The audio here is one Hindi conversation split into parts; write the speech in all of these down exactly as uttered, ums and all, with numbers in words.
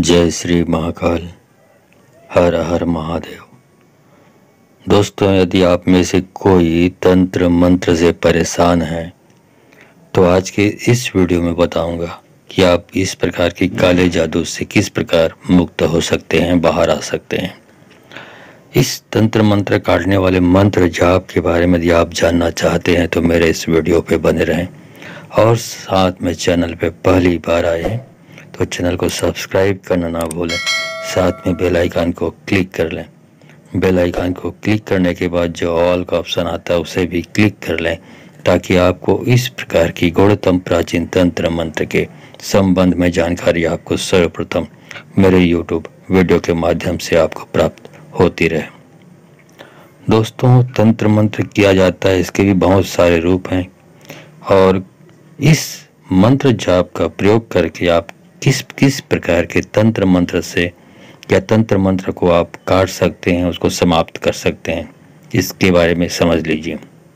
जय श्री महाकाल, हर हर महादेव। दोस्तों, यदि आप में से कोई तंत्र मंत्र से परेशान है तो आज के इस वीडियो में बताऊंगा कि आप इस प्रकार के काले जादू से किस प्रकार मुक्त हो सकते हैं, बाहर आ सकते हैं। इस तंत्र मंत्र काटने वाले मंत्र जाप के बारे में यदि आप जानना चाहते हैं तो मेरे इस वीडियो पे बने रहें, और साथ में चैनल पे पहली बार आए हैं तो चैनल को सब्सक्राइब करना ना भूलें, साथ में बेल आइकन को क्लिक कर लें। बेल आइकन को क्लिक करने के बाद जो ऑल का ऑप्शन आता है उसे भी क्लिक कर लें, ताकि आपको इस प्रकार की गौड़तम प्राचीन तंत्र मंत्र के संबंध में जानकारी आपको सर्वप्रथम मेरे यूट्यूब वीडियो के माध्यम से आपको प्राप्त होती रहे। दोस्तों, तंत्र मंत्र किया जाता है, इसके भी बहुत सारे रूप हैं, और इस मंत्र जाप का प्रयोग करके आप किस किस प्रकार के तंत्र मंत्र से या तंत्र मंत्र को आप काट सकते हैं, उसको समाप्त कर सकते हैं, इसके बारे में समझ लीजिए।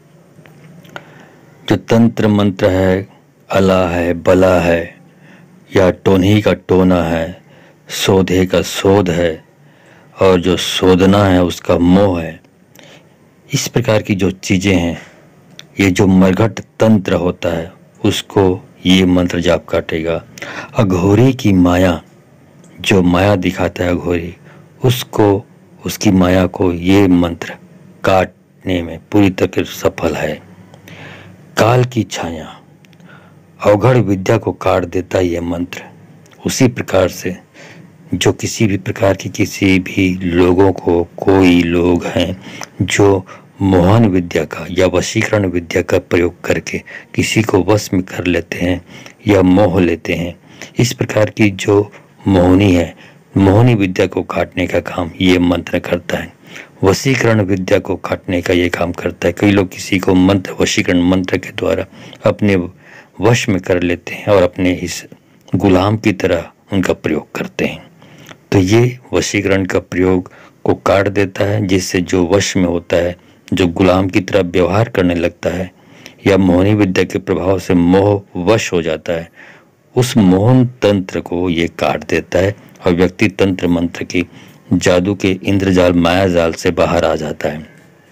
जो तंत्र मंत्र है, अला है, बला है, या टोन्ही का टोना है, शोधे का शोध है, और जो शोधना है उसका मोह है, इस प्रकार की जो चीज़ें हैं, ये जो मरघट तंत्र होता है उसको ये मंत्र जाप काटेगा। अघोरी की माया, जो माया दिखाता है अघोरी, उसको उसकी माया को ये मंत्र काटने में पूरी तरह सफल है। काल की छाया, अवघड़ विद्या को काट देता है ये मंत्र। उसी प्रकार से जो किसी भी प्रकार की किसी भी लोगों को, कोई लोग हैं जो मोहन विद्या का या वशीकरण विद्या का प्रयोग करके किसी को वश में कर लेते हैं या मोह लेते हैं, इस प्रकार की जो मोहनी है, मोहनी विद्या को काटने का काम ये मंत्र करता है। वशीकरण विद्या को काटने का ये काम करता है। कई लोग किसी को मंत्र वशीकरण मंत्र के द्वारा अपने वश में कर लेते हैं और अपने इस गुलाम की तरह उनका प्रयोग करते हैं। तो ये वशीकरण का प्रयोग को काट देता है, जिससे जो वश में होता है, जो गुलाम की तरह व्यवहार करने लगता है या मोहनी विद्या के प्रभाव से मोह वश हो जाता है, उस मोहन तंत्र को ये काट देता है और व्यक्ति तंत्र मंत्र की जादू के इंद्रजाल माया जाल से बाहर आ जाता है।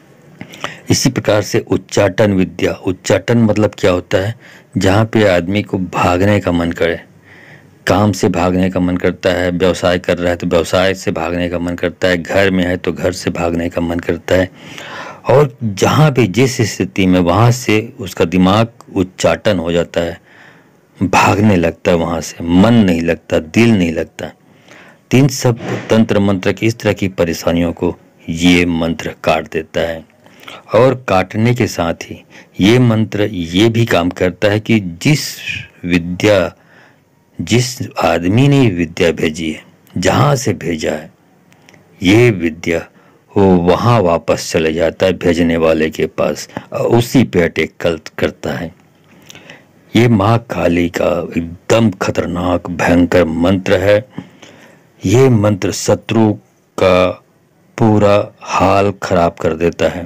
इसी प्रकार से उच्चाटन विद्या, उच्चाटन मतलब क्या होता है, जहाँ पे आदमी को भागने का मन करे, काम से भागने का मन करता है, व्यवसाय कर रहा है तो व्यवसाय से भागने का मन करता है, घर में है तो घर से भागने का मन करता है, और जहाँ भी जिस स्थिति में वहाँ से उसका दिमाग उच्चाटन हो जाता है, भागने लगता है, वहाँ से मन नहीं लगता, दिल नहीं लगता। तीन सब तंत्र मंत्र की इस तरह की परेशानियों को ये मंत्र काट देता है। और काटने के साथ ही ये मंत्र ये भी काम करता है कि जिस विद्या, जिस आदमी ने विद्या भेजी है, जहाँ से भेजा है, ये विद्या वो वहाँ वापस चले जाता है भेजने वाले के पास, और उसी पे अटैक करता है। ये माँ काली का एकदम खतरनाक भयंकर मंत्र है। ये मंत्र शत्रु का पूरा हाल खराब कर देता है,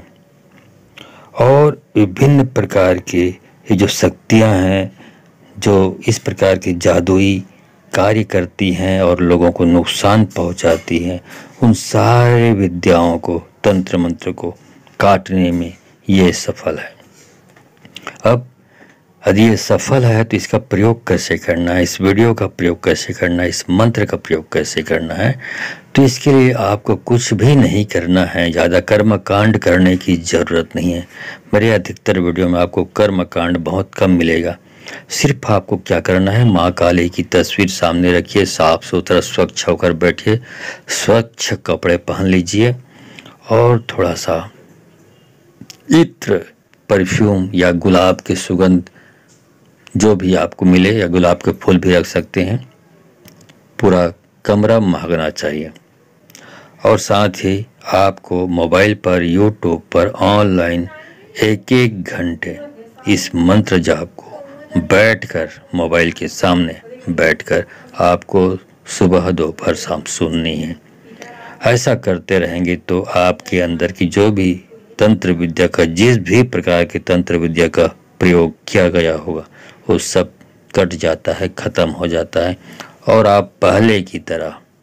और विभिन्न प्रकार के ये जो शक्तियाँ हैं जो इस प्रकार की जादुई कार्य करती हैं और लोगों को नुकसान पहुंचाती हैं, उन सारे विद्याओं को, तंत्र मंत्र को काटने में ये सफल है। अब यदि ये सफल है तो इसका प्रयोग कैसे करना है, इस वीडियो का प्रयोग कैसे करना है, इस मंत्र का प्रयोग कैसे करना है, तो इसके लिए आपको कुछ भी नहीं करना है, ज़्यादा कर्म कांड करने की ज़रूरत नहीं है। मेरे अधिकतर वीडियो में आपको कर्म कांड बहुत कम मिलेगा। सिर्फ आपको क्या करना है, माँ काली की तस्वीर सामने रखिए, साफ सुथरा स्वच्छ होकर बैठिए, स्वच्छ कपड़े पहन लीजिए, और थोड़ा सा इत्र, परफ्यूम या गुलाब की सुगंध जो भी आपको मिले, या गुलाब के फूल भी रख सकते हैं। पूरा कमरा महकना चाहिए, और साथ ही आपको मोबाइल पर, यूट्यूब पर ऑनलाइन एक एक घंटे इस मंत्र जाप को बैठकर, मोबाइल के सामने बैठकर आपको सुबह दोपहर शाम सुननी है। ऐसा करते रहेंगे तो आपके अंदर की जो भी तंत्र विद्या का, जिस भी प्रकार के तंत्र विद्या का प्रयोग किया गया होगा, वो सब कट जाता है, ख़त्म हो जाता है, और आप पहले की तरह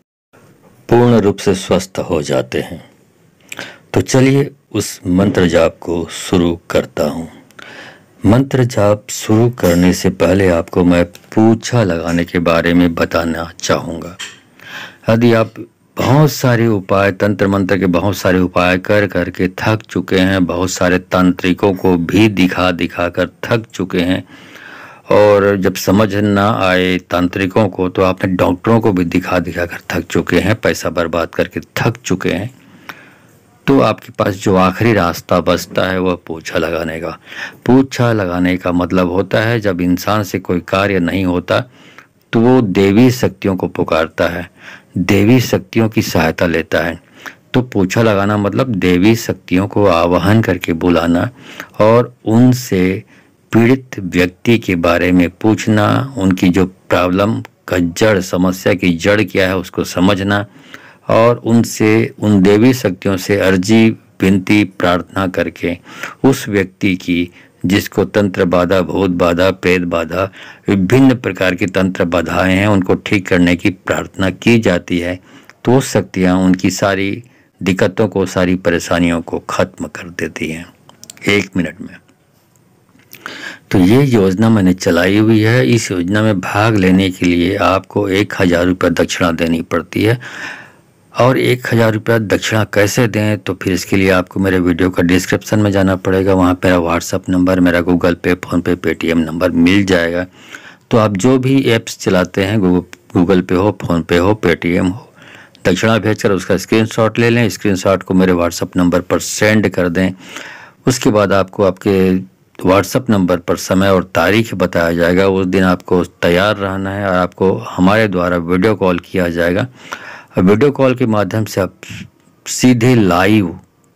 पूर्ण रूप से स्वस्थ हो जाते हैं। तो चलिए उस मंत्र जाप को शुरू करता हूँ। मंत्र जाप शुरू करने से पहले आपको मैं पूछा लगाने के बारे में बताना चाहूँगा। यदि आप बहुत सारे उपाय, तंत्र मंत्र के बहुत सारे उपाय कर करके थक चुके हैं, बहुत सारे तांत्रिकों को भी दिखा दिखा कर थक चुके हैं, और जब समझ ना आए तांत्रिकों को तो आपने डॉक्टरों को भी दिखा दिखा कर थक चुके हैं, पैसा बर्बाद करके थक चुके हैं, तो आपके पास जो आखिरी रास्ता बचता है वह पूछा लगाने का। पूछा लगाने का मतलब होता है जब इंसान से कोई कार्य नहीं होता तो वो देवी शक्तियों को पुकारता है, देवी शक्तियों की सहायता लेता है। तो पूछा लगाना मतलब देवी शक्तियों को आवाहन करके बुलाना और उनसे पीड़ित व्यक्ति के बारे में पूछना, उनकी जो प्रॉब्लम का जड़, समस्या की जड़ क्या है उसको समझना, और उनसे, उन देवी शक्तियों से अर्जी, विनती, प्रार्थना करके उस व्यक्ति की जिसको तंत्र बाधा, भूत बाधा, प्रेत बाधा, विभिन्न प्रकार की तंत्र बाधाएं हैं, उनको ठीक करने की प्रार्थना की जाती है। तो शक्तियाँ उनकी सारी दिक्कतों को, सारी परेशानियों को खत्म कर देती हैं एक मिनट में। तो ये योजना मैंने चलाई हुई है। इस योजना में भाग लेने के लिए आपको एक हज़ार रुपये दक्षिणा देनी पड़ती है। और एक हज़ार रुपया दक्षिणा कैसे दें, तो फिर इसके लिए आपको मेरे वीडियो का डिस्क्रिप्शन में जाना पड़ेगा। वहाँ मेरा व्हाट्सअप नंबर, मेरा Google Pay, PhonePe, Paytm number मिल जाएगा। तो आप जो भी ऐप्स चलाते हैं, गूगल पे हो, फ़ोनपे हो, पेटीएम हो, दक्षिणा भेजकर उसका स्क्रीनशॉट ले लें। स्क्रीनशॉट को मेरे व्हाट्सअप नंबर पर सेंड कर दें। उसके बाद आपको आपके व्हाट्सअप नंबर पर समय और तारीख बताया जाएगा। उस दिन आपको तैयार रहना है और आपको हमारे द्वारा वीडियो कॉल किया जाएगा। वीडियो कॉल के माध्यम से आप सीधे लाइव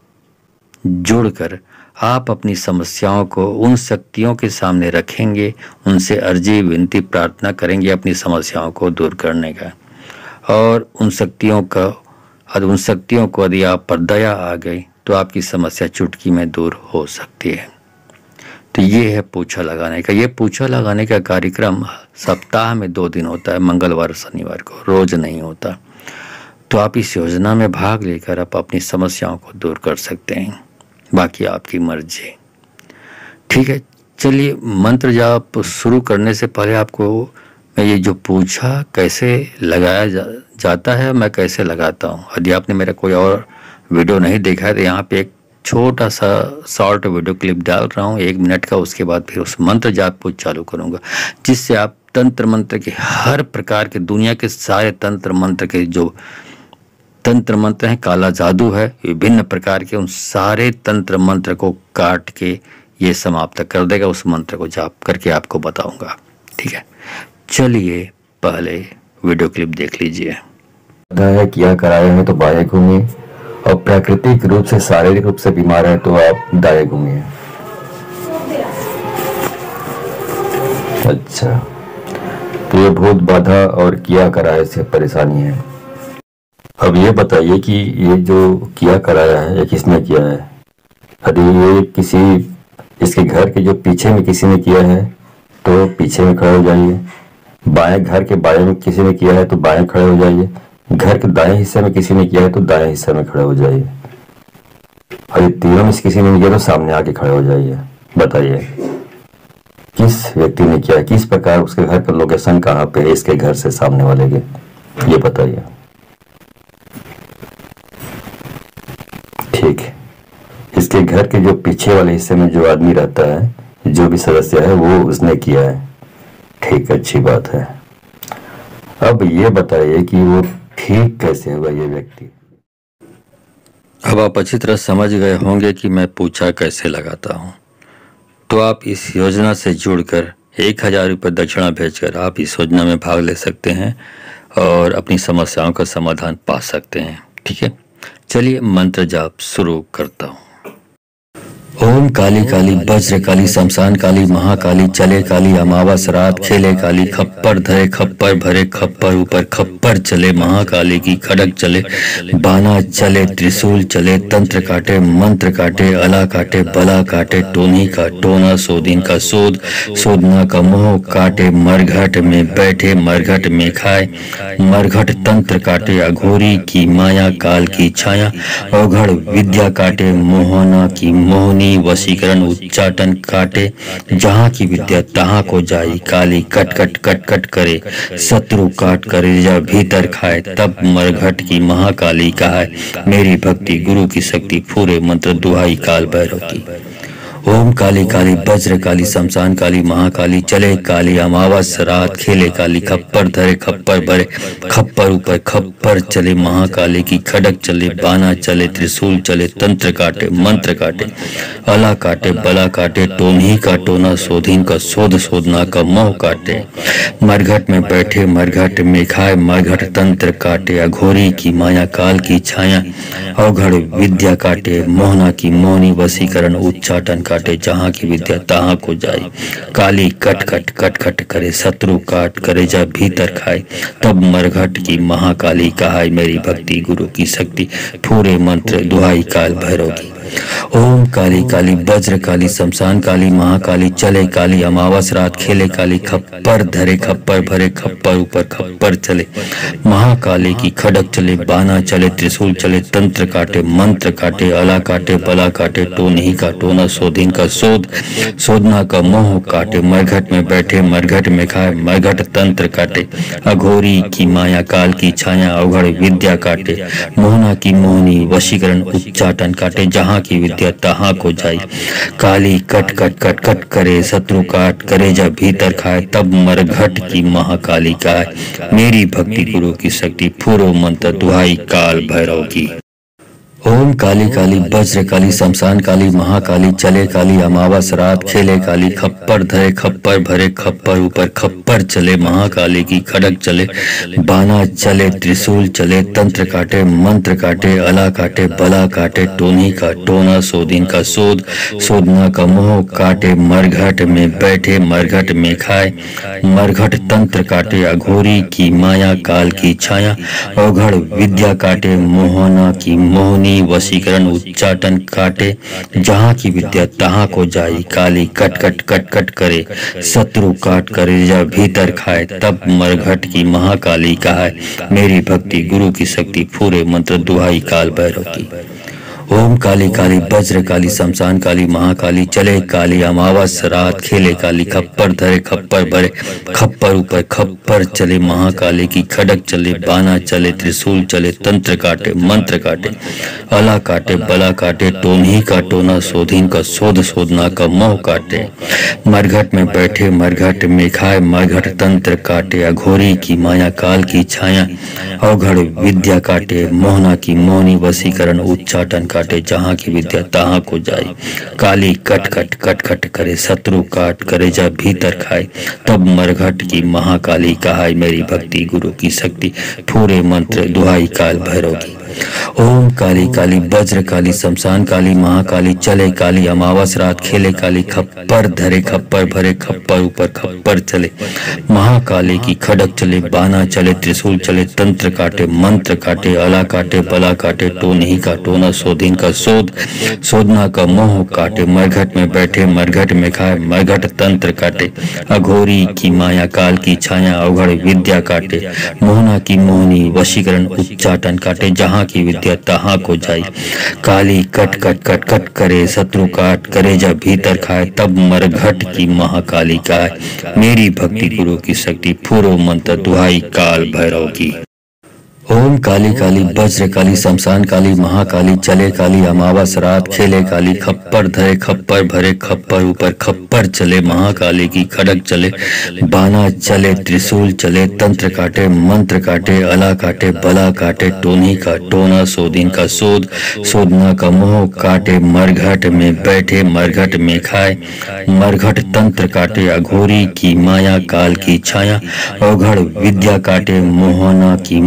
जुड़कर आप अपनी समस्याओं को उन शक्तियों के सामने रखेंगे, उनसे अर्जी, विनती, प्रार्थना करेंगे अपनी समस्याओं को दूर करने का। और उन शक्तियों का उन शक्तियों को यदि आप पर दया आ गई तो आपकी समस्या चुटकी में दूर हो सकती है। तो ये है पूछा लगाने का। ये पूछा लगाने का कार्यक्रम सप्ताह में दो दिन होता है, मंगलवार, शनिवार को, रोज नहीं होता। तो आप इस योजना में भाग लेकर आप अपनी समस्याओं को दूर कर सकते हैं। बाकी आपकी मर्जी। ठीक है, चलिए मंत्र जाप शुरू करने से पहले आपको मैं ये जो पूछा कैसे लगाया जा, जाता है, मैं कैसे लगाता हूँ। यदि आपने मेरा कोई और वीडियो नहीं देखा है तो यहाँ पे एक छोटा सा शॉर्ट वीडियो क्लिप डाल रहा हूँ एक मिनट का। उसके बाद फिर उस मंत्र जाप को चालू करूँगा, जिससे आप तंत्र मंत्र के हर प्रकार के, दुनिया के सारे तंत्र मंत्र के जो तंत्र मंत्र हैं, काला जादू है, विभिन्न प्रकार के, उन सारे तंत्र मंत्र को काट के ये समाप्त कर देगा। उस मंत्र को जाप करके आपको बताऊंगा। ठीक है, चलिए पहले वीडियो क्लिप देख लीजिए। है किया कराए हैं तो बाएं घूमिए, और प्राकृतिक रूप से, शारीरिक रूप से बीमार है तो आप दाएं घूमिए। अच्छा, तो ये भूत बाधा और किया कराए से परेशानी है। अब ये बताइए कि ये जो किया कराया है ये किसने किया है। यदि ये किसी, इसके घर के जो पीछे में किसी ने किया है तो पीछे में खड़े हो जाइए। बाएं, घर के बाएं में किसी ने किया है तो बाएं खड़े हो जाइए। घर के दाएं हिस्से में किसी ने किया है तो दाएं हिस्से में खड़े हो जाइए। और ये तीनों में से किसी ने किया तो सामने आके खड़े हो जाइए। बताइए किस व्यक्ति ने किया है, किस प्रकार, उसके घर का लोकेशन कहाँ पे है, इसके घर से सामने वाले के, ये बताइए। ठीक है, इसके घर के जो पीछे वाले हिस्से में जो आदमी रहता है, जो भी सदस्य है, वो उसने किया है। ठीक, अच्छी बात है। अब ये बताइए कि वो ठीक कैसे हुआ ये व्यक्ति। अब आप अच्छी तरह समझ गए होंगे कि मैं पूछा कैसे लगाता हूँ। तो आप इस योजना से जुड़कर एक हजार रुपये दक्षिणा भेजकर आप इस योजना में भाग ले सकते हैं और अपनी समस्याओं का समाधान पा सकते हैं। ठीक है, चलिए मंत्र जाप शुरू करता हूँ। ओम काली काली वज्र काली शमशान काली महाकाली चले काली अमावस रात खेले काली खप्पर धरे खप्पर भरे खप्पर ऊपर खप्पर खप्पर चले, महाकाली की खड़ग चले, बाना चले, त्रिशूल चले, तंत्र काटे, मंत्र काटे, अला काटे, बला काटे, टोनी का टोना, सोदिन का सोद, सोदना का मोह काटे, मरघट में बैठे मरघट में खाए, मरघट तंत्र काटे, अघोरी की माया काल की छाया, अवघड़ विद्या काटे, मोहना की मोहनी वशीकरण उच्चाटन काटे, जहाँ की विद्या तहाँ को जाई, काली कट कट कट कट करे, शत्रु काट करे जा भीतर खाए, तब मरघट की महाकाली कहाय, मेरी भक्ति गुरु की शक्ति पूरे मंत्र दुहाई काल भैरव की। ओम काली काली वज्र काली शमशान काली महाकाली, चले काली अमावस रात, खेले काली, खप्पर धरे खप्पर भरे, खप्पर ऊपर खप्पर चले, महाकाली की खड़ग चले, बाना चले, त्रिशूल चले, तंत्र काटे, मंत्र काटे, अला काटे, बला काटे, टोनी का टोना, सोधीन का सोध, सोधना का मोह काटे, मरघट में बैठे मरघट में खाए, मरघट तंत्र काटे, अघोरी की माया काल की छाया, अवघड़ विद्या काटे, मोहना की मोहनी वशीकरण उच्चाटन काटे, जहाँ की विद्या तहाँ को जाए, काली कट कट कट कट करे, शत्रु काट करे जा भीतर खाए, तब मरघट की महाकाली कहाय, मेरी भक्ति गुरु की शक्ति पूरे मंत्र दुहाई काल भैरव की। ओम काली काली वज्र काली शमशान काली महाकाली, चले काली अमावस रात, खेले काली, खप्पर धरे खप्पर भरे, खप्पर ऊपर खप्पर चले, महाकाली की खड़ग चले, बाना चले, त्रिशूल चले, तंत्र काटे, मंत्र काटे, अला काटे, बला काटे, टोनी का टोना, सोधीन का सोध, सोधना का मोह काटे, मरघट में बैठे मरघट में खाए, मरघट तंत्र काटे, अघोरी की माया काल की छाया, अवघड़ विद्या काटे, मोहना की मोहनी वशीकरण उच्चाटन काटे, जहाँ की विद्या तहाँ को जाई, काली कट कट कट कट करे, शत्रु काट करे जा भीतर खाए, तब मरघट की महाकाली का मेरी भक्ति गुरु की शक्ति पूर्व मंत्र दुहाई काल भैरव की। ओम काली काली वज्र काली शमशान काली महाकाली, चले काली अमावस रात, खेले काली, खप्पर धरे खप्पर भरे, खप्पर ऊपर खप्पर चले, महाकाली की खड़ग चले, बाना चले, त्रिशूल चले, तंत्र काटे, मंत्र काटे, अला काटे, बला काटे, टोनी का टोना, सोदिन का सोद, सोदना का मोह काटे, मरघट में बैठे मरघट में खाए, मरघट तंत्र काटे, अघोरी की माया काल की छाया, अवघड़ विद्या काटे, मोहना की मोहनी वशीकरण उच्चाटन काटे, जहाँ की विद्या तहाँ को जाई, काली कट कट कट कट करे, शत्रु काट करे जा भीतर खाए, तब मरघट की महाकाली कहाय, मेरी भक्ति गुरु की शक्ति पूरे मंत्र दुहाई काल भैरव की। ओम काली काली वज्र काली शमशान काली महाकाली, चले काली अमावस रात, खेले काली, खप्पर धरे खप्पर भरे, खप्पर ऊपर खप्पर चले, महाकाली की खड़ग चले, बाना चले, त्रिशूल चले, तंत्र काटे, मंत्र काटे, अला काटे, बला काटे, टोनी का टोना, सोधीन का सोध, सोधना का मोह काटे, मरघट में बैठे मरघट में खाए, मरघट तंत्र काटे, अघोरी की माया काल की छाया, अवघड़ विद्या काटे, मोहना की मोहनी वशीकरण उच्चाटन काटे, जहाँ की विद्या तहाँ को जाए, काली कट कट कट कट करे, शत्रु काट करे जा भीतर खाए, तब मरघट की महाकाली कहाय, मेरी भक्ति गुरु की शक्ति पूरे मंत्र दुहाई काल भैरव की। ओम काली काली वज्र काली शमशान काली महाकाली, चले काली अमावस रात, खेले काली, खप्पर धरे खप्पर भरे, खप्पर ऊपर खप्पर चले, महाकाली की खड़ग चले, बाना चले, त्रिशूल चले, तंत्र काटे, मंत्र काटे, अला काटे, बला काटे, टोनी का टोना, सोधीन का सोध, सोधना का मोह काटे, मरघट में बैठे मरघट में खाए, मरघट तंत्र काटे, अघोरी की माया काल की छाया, अवघड़ विद्या काटे, मोहना की मोहनी वशीकरण उच्चाटन काटे, जहाँ की विद्या तहाँ को जाई, काली कट कट कट कट करे, शत्रु काट करे जा भीतर खाए, तब मरघट की महाकाली का मेरी भक्ति गुरु की शक्ति पूर्व मंत्र दुहाई काल भैरव की। ओम काली काली वज्र काली शमशान काली महाकाली, चले काली अमावस रात, खेले काली, खप्पर धरे खप्पर भरे, खप्पर ऊपर खप्पर चले, महाकाली की खड़ग चले, बाना चले, त्रिशूल चले, तंत्र काटे, मंत्र काटे, अला काटे, बला काटे, टोनी का टोना, सोदिन का सोद, सोदना का मोह काटे, मरघट में बैठे मरघट में खाए, मरघट तंत्र काटे, अघोरी की माया काल की छाया, अवघड़ विद्या काटे, मोहना की मोहनी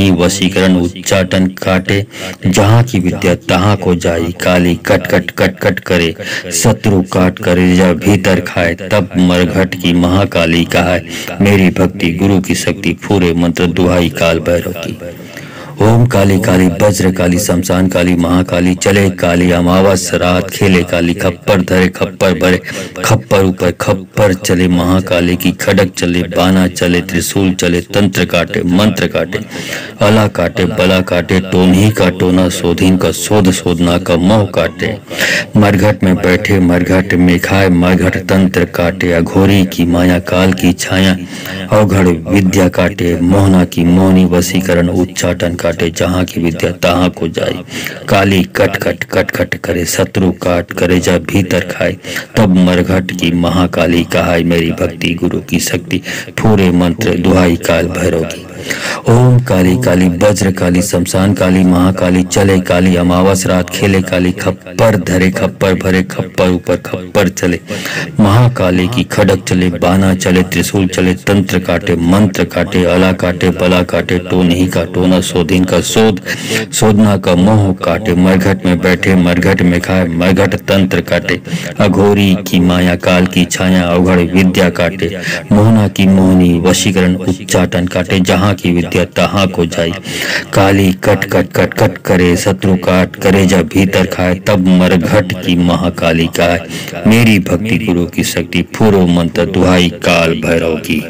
मोहनी वशीकरण उच्चाटन काटे, जहाँ की विद्या तहाँ को जाई, काली कट कट कट कट करे, शत्रु काट करे जा भीतर खाए, तब मरघट की महाकाली कहाय, मेरी भक्ति गुरु की शक्ति फूरे मंत्र दुहाई काल भैरव की। ओम काली काली वज्र काली शमशान काली महाकाली, चले काली अमावस रात, खेले काली खप्पर धरे खप्पर भरे, खप्पर ऊपर खप्पर चले महाकाली की, खड़क चले बाना चले, त्रिशूल चले, तंत्र काटे मंत्र काटे, अला काटे बला काटे, टोनही का टोना, शोधीन का शोध, शोधना का मोह काटे, मरघट में बैठे मरघट में खाए, मरघट तंत्र काटे, अघोरी की माया काल की छाया, अवघड़ विद्या काटे, मोहना की मोहनी वशीकरण उच्चाटन काटे, जहाँ की विद्या तहाँ को जाए, काली कट कट कट कट करे, शत्रु काट करे जा भीतर खाए, तब मरघट की महाकाली कहाय, मेरी भक्ति गुरु की शक्ति पूरे मंत्र दुहाई काल भैरव की। ओम काली काली वज्र काली शमशान काली महाकाली, चले काली अमावस रात, खेले काली खप्पर धरे खप्पर भरे, खप्पर ऊपर खप्पर चले महाकाली की, खड़क चले बाना चले, त्रिशूल चले, तंत्र काटे मंत्र काटे, अला काटे बला काटे, टोनही का टोना, शोधीन का शोध, शोधना का मोह काटे, मरघट में बैठे मरघट में खाए, मरघट तंत्र काटे, अघोरी की माया काल की छाया, अवघड़ विद्या काटे, मोहना की मोहनी वशीकरण उच्चाटन काटे, जहाँ की विद्या तहाँ को जाई, काली कट कट कट कट करे, शत्रु काट करे जा भीतर खाए, तब मरघट की महाकाली का, मेरी भक्ति गुरु की शक्ति पूर्व मंत्र दुहाई काल भैरव की।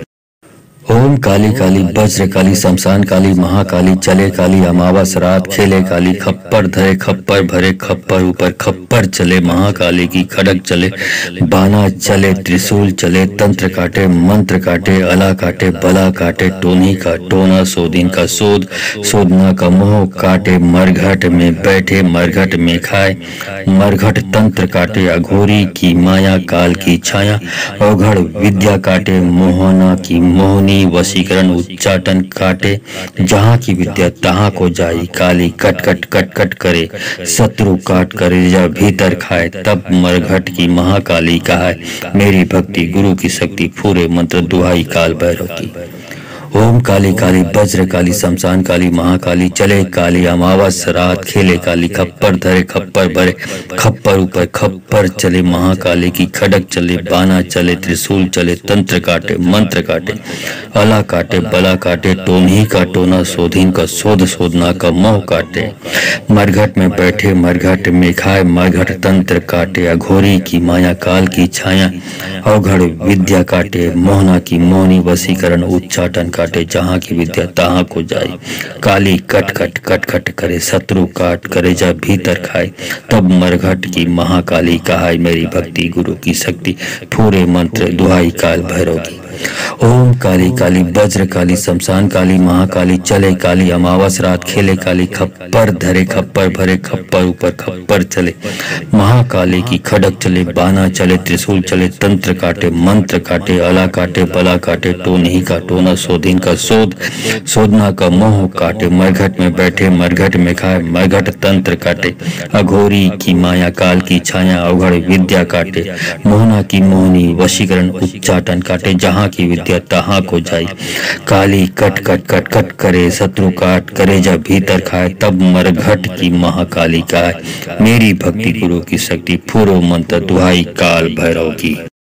ओम काली काली वज्र काली शमशान काली महाकाली, चले काली अमावस रात, खेले काली खप्पर धरे खप्पर भरे, खप्पर ऊपर खप्पर चले महाकाली की, खड़क चले बाना चले, त्रिशूल चले, तंत्र काटे मंत्र काटे, अला काटे बला काटे, टोनी का टोना, शोधीन का शोध, शोधना का मोह काटे, मरघट में बैठे मरघट में खाए, मरघट तंत्र काटे, अघोरी की माया काल की छाया, अवघड़ विद्या काटे, मोहना की मोहनी वशीकरण उच्चाटन काटे, जहाँ की विद्या तहाँ को जाई, काली कट कट कट कट करे, शत्रु काट करे जा भीतर खाए, तब मरघट की महाकाली कहाय, मेरी भक्ति गुरु की शक्ति पूरे मंत्र दुहाई काल भैरव की। ओम काली काली वज्र काली शमशान काली महाकाली, चले काली अमावस रात, खेले काली खप्पर धरे खप्पर भरे, खप्पर ऊपर खप्पर चले महाकाली की, खड़क चले बाना चले, त्रिशूल चले, तंत्र काटे मंत्र काटे, अला काटे बला काटे, टोनही का टोना, शोधीन का शोध, शोधना का मोह काटे, मरघट में बैठे मरघट में खाए, मरघट तंत्र काटे, अघोरी की माया काल की छाया, अवघड़ विद्या काटे, मोहना की मोहनी वशीकरण उच्चाटन काटे, जहाँ की विद्या तहाँ को जाए, काली कट कट कट कट करे, शत्रु काट करे जा भीतर खाए, तब मरघट की महाकाली कहाय, मेरी भक्ति गुरु की शक्ति पूरे मंत्र दुहाई काल भैरव की। ओम काली काली वज्र काली शमशान काली महाकाली, चले काली अमावस रात, खेले काली खप्पर धरे खप्पर भरे, खप्पर ऊपर खप्पर चले महाकाली की, खड़क चले बाना चले, त्रिशूल चले, तंत्र काटे मंत्र काटे, अला काटे बला काटे, टोनही का टोना, शोधीन का शोध, शोधना का मोह काटे, मरघट में बैठे मरघट में खाए, मरघट तंत्र काटे, अघोरी की माया काल की छाया, अवघड़ विद्या काटे, मोहना की मोहनी वशीकरण उच्चाटन काटे, जहाँ की विद्या तहाँ को जाई, काली कट कट कट कट करे, शत्रु काट करे जा भीतर खाए, तब मरघट की महाकाली का, मेरी भक्ति गुरु की शक्ति पूर्व मंत्र दुहाई काल भैरव की।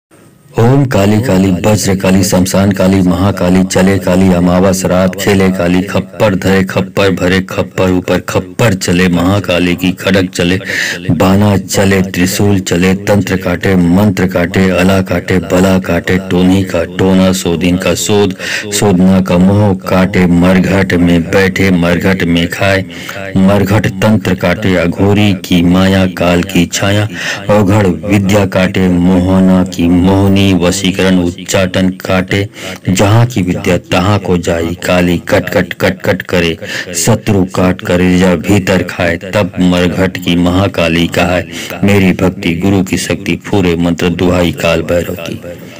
ओम काली काली वज्र काली शमशान काली महाकाली, चले काली अमावस रात, खेले काली खप्पर धरे खप्पर भरे, खप्पर ऊपर खप्पर चले महाकाली की, खड़क चले बाना चले, त्रिशूल चले, तंत्र काटे मंत्र काटे, अला काटे बला काटे, टोनी का टोना, शोधीन का शोध, शोधना का मोह काटे, मरघट में बैठे मरघट में खाए, मरघट तंत्र काटे, अघोरी की माया काल की छाया, अवघड़ विद्या काटे, मोहना की मोहनी वशीकरण उच्चाटन काटे, जहाँ की विद्या तहाँ को जाई, काली कट कट कट कट करे, शत्रु काट करे जा भीतर खाए, तब मरघट की महाकाली कहाय, मेरी भक्ति गुरु की शक्ति पूरे मंत्र दुहाई काल भैरव की।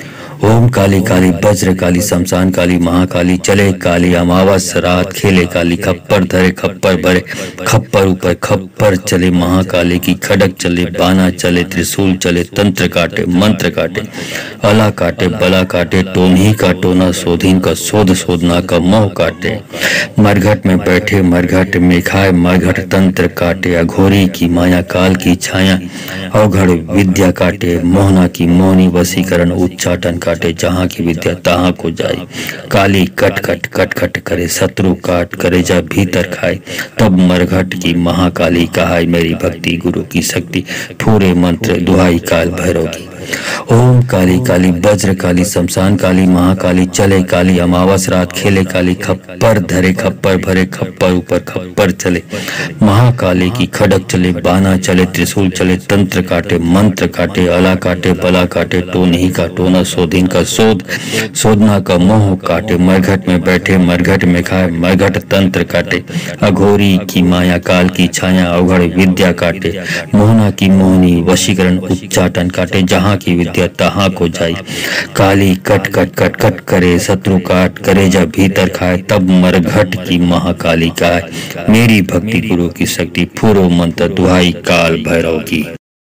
ओम काली काली वज्र काली शमशान काली महाकाली चले काली अमावस रात खेले काली खप्पर धरे खप्पर भरे खप्पर ऊपर खप्पर चले महाकाली की खड़क चले बाना चले त्रिशूल चले तंत्र काटे मंत्र काटे अला काटे बला काटे टोनही का टोना शोधीन का शोध शोधना का मोह काटे मरघट में बैठे मरघट में खाए मरघट तंत्र काटे अघोरी की माया काल की छाया अवघड़ विद्या काटे मोहना की मोहनी वसीकरण उच्चाटन काटे जहाँ की विद्या तहाँ को जाए काली कट कट कट कट करे शत्रु काट करे जा भीतर खाए तब मरघट की महाकाली कहाई मेरी भक्ति गुरु की शक्ति पूरे मंत्र दुहाई काल भैरव की। ओम काली काली वज्र काली शमशान काली महाकाली चले काली अमावस रात खेले काली खप्पर धरे खप्पर भरे खप्पर ऊपर खप्पर चले महाकाली की खड़क चले बाना चले त्रिशूल चले तंत्र काटे मंत्र काटे अला काटे बला काटे टोनही का टोना शोधीन का शोध शोधना का मोह काटे मरघट में बैठे मरघट में खाए मरघट तंत्र काटे अघोरी की माया काल की छाया अवघड़ विद्या काटे मोहना की मोहनी वशीकरण उच्चाटन काटे जहाँ की विद्या तहाँ को जाई काली कट कट कट कट करे शत्रु काट करे जा भीतर खाए तब मरघट की महाकाली का मेरी भक्ति गुरु की शक्ति पूर्व मंत्र दुहाई काल भैरव की।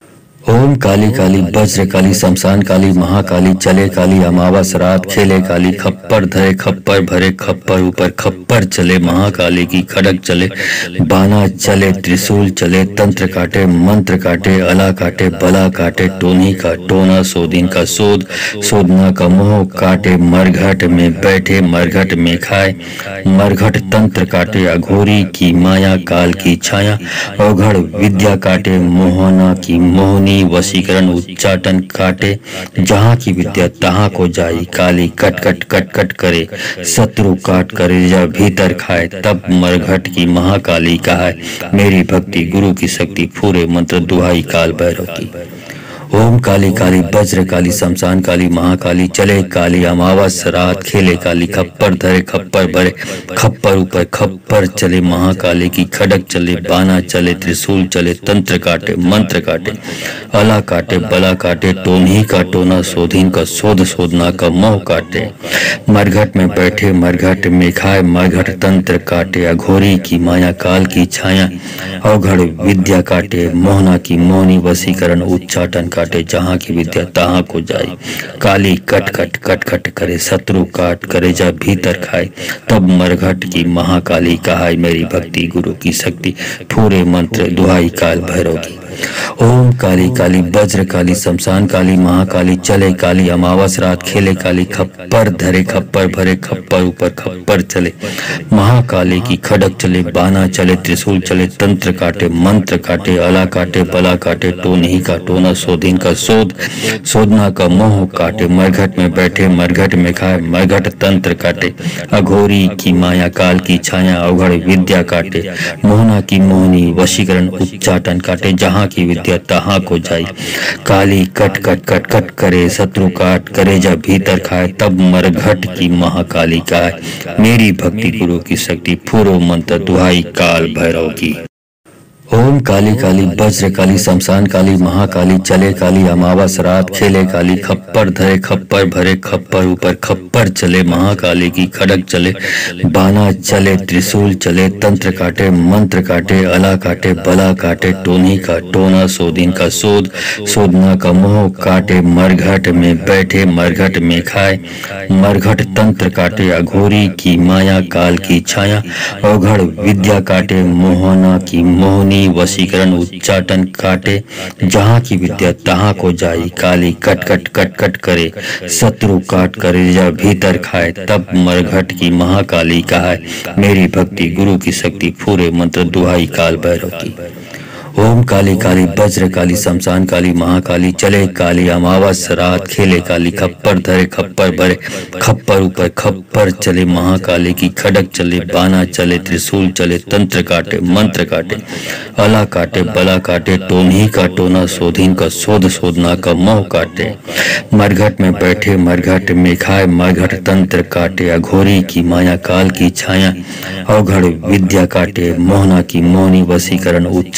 ओम काली काली वज्र काली शमशान काली महाकाली चले काली अमावस रात खेले काली खप्पर धरे खप्पर भरे खप्पर ऊपर खप्पर चले महाकाली की खड़क चले बाना चले त्रिशूल चले तंत्र काटे मंत्र काटे अला काटे बला काटे टोनी का टोना शोधीन का शोध शोधना का मोह काटे मरघट में बैठे मरघट में खाए मरघट तंत्र काटे अघोरी की माया काल की छाया अवघड़ विद्या काटे मोहना की मोहनी वशीकरण उच्चाटन काटे जहाँ की विद्या तहाँ को जाई काली कट कट कट कट करे शत्रु काट करे जा भीतर खाए तब मरघट की महाकाली कहाए मेरी भक्ति गुरु की शक्ति पूरे मंत्र दुहाई काल भैरव की। ओम काली काली वज्र काली शमशान काली महाकाली चले काली अमावस रात खेले काली खप्पर धरे खप्पर भरे खप्पर ऊपर खप्पर चले महाकाली की खड़क चले बाना चले त्रिशूल चले तंत्र काटे मंत्र काटे अला काटे बला काटे टोनही का टोना शोधीन का शोध शोधना का मोह काटे मरघट में बैठे मरघट में खाए मरघट तंत्र काटे अघोरी की माया काल की छाया अवघड़ विद्या काटे मोहना की मोहनी वसीकरण उच्चाटन काटे जहाँ की विद्या तहाँ को जाए काली कट कट कट कट करे शत्रु काट करे जा भीतर खाए तब मरघट की महाकाली कहाई मेरी भक्ति गुरु की शक्ति पूरे मंत्र दुहाई काल भैरव की। ओम काली काली वज्र काली शमशान काली महाकाली चले काली अमावस रात खेले काली खप्पर धरे खप्पर भरे खप्पर ऊपर खप्पर चले महाकाली की खड़क चले बाना चले त्रिशूल चले तंत्र काटे मंत्र काटे अला काटे बला काटे टोनही का टोना शोधीन का शोध शोधना का मोह काटे मरघट में बैठे मरघट में खाए मरघट तंत्र काटे अघोरी की माया काल की छाया अवघड़ विद्या काटे मोहना की मोहनी वशीकरण उच्चाटन काटे जहाँ की विद्या तहाँ को जाई काली कट कट कट कट करे शत्रु काट करे जा भीतर खाए तब मरघट की महाकाली का मेरी भक्ति गुरु की शक्ति पूर्व मंत्र दुहाई काल भैरव की। ओम काली काली वज्र काली शमशान काली महाकाली चले काली अमावस रात खेले काली खप्पर धरे खप्पर भरे खप्पर ऊपर खप्पर चले महाकाली की खड़क चले बाना चले त्रिशूल चले तंत्र काटे मंत्र काटे अला काटे बला काटे टोनी का टोना शोधीन का शोध शोधना का मोह काटे मरघट में बैठे मरघट में खाए मरघट तंत्र काटे अघोरी की माया काल की छाया अवघड़ विद्या काटे मोहना की मोहनी वशीकरण उच्चाटन काटे जहाँ की विद्या तहाँ को जाई काली कट कट कट कट करे शत्रु काट करे जा भीतर खाए तब मरघट की महाकाली कहाए मेरी भक्ति गुरु की शक्ति पूरे मंत्र दुहाई काल भैरव की। ओम काली काली वज्र काली शमशान काली महाकाली चले काली अमावस रात खेले काली खप्पर धरे खप्पर भरे खप्पर ऊपर खप्पर चले महाकाली की खड़क चले बाना चले त्रिशूल चले तंत्र काटे मंत्र काटे अला काटे बला काटे टोनही का टोना शोधीन का शोध शोधना का मोह काटे मरघट में बैठे मरघट में खाए मरघट तंत्र काटे अघोरी की माया काल की छाया अवघड़ विद्या काटे मोहना की मोहनी वशीकरण उच्चाटन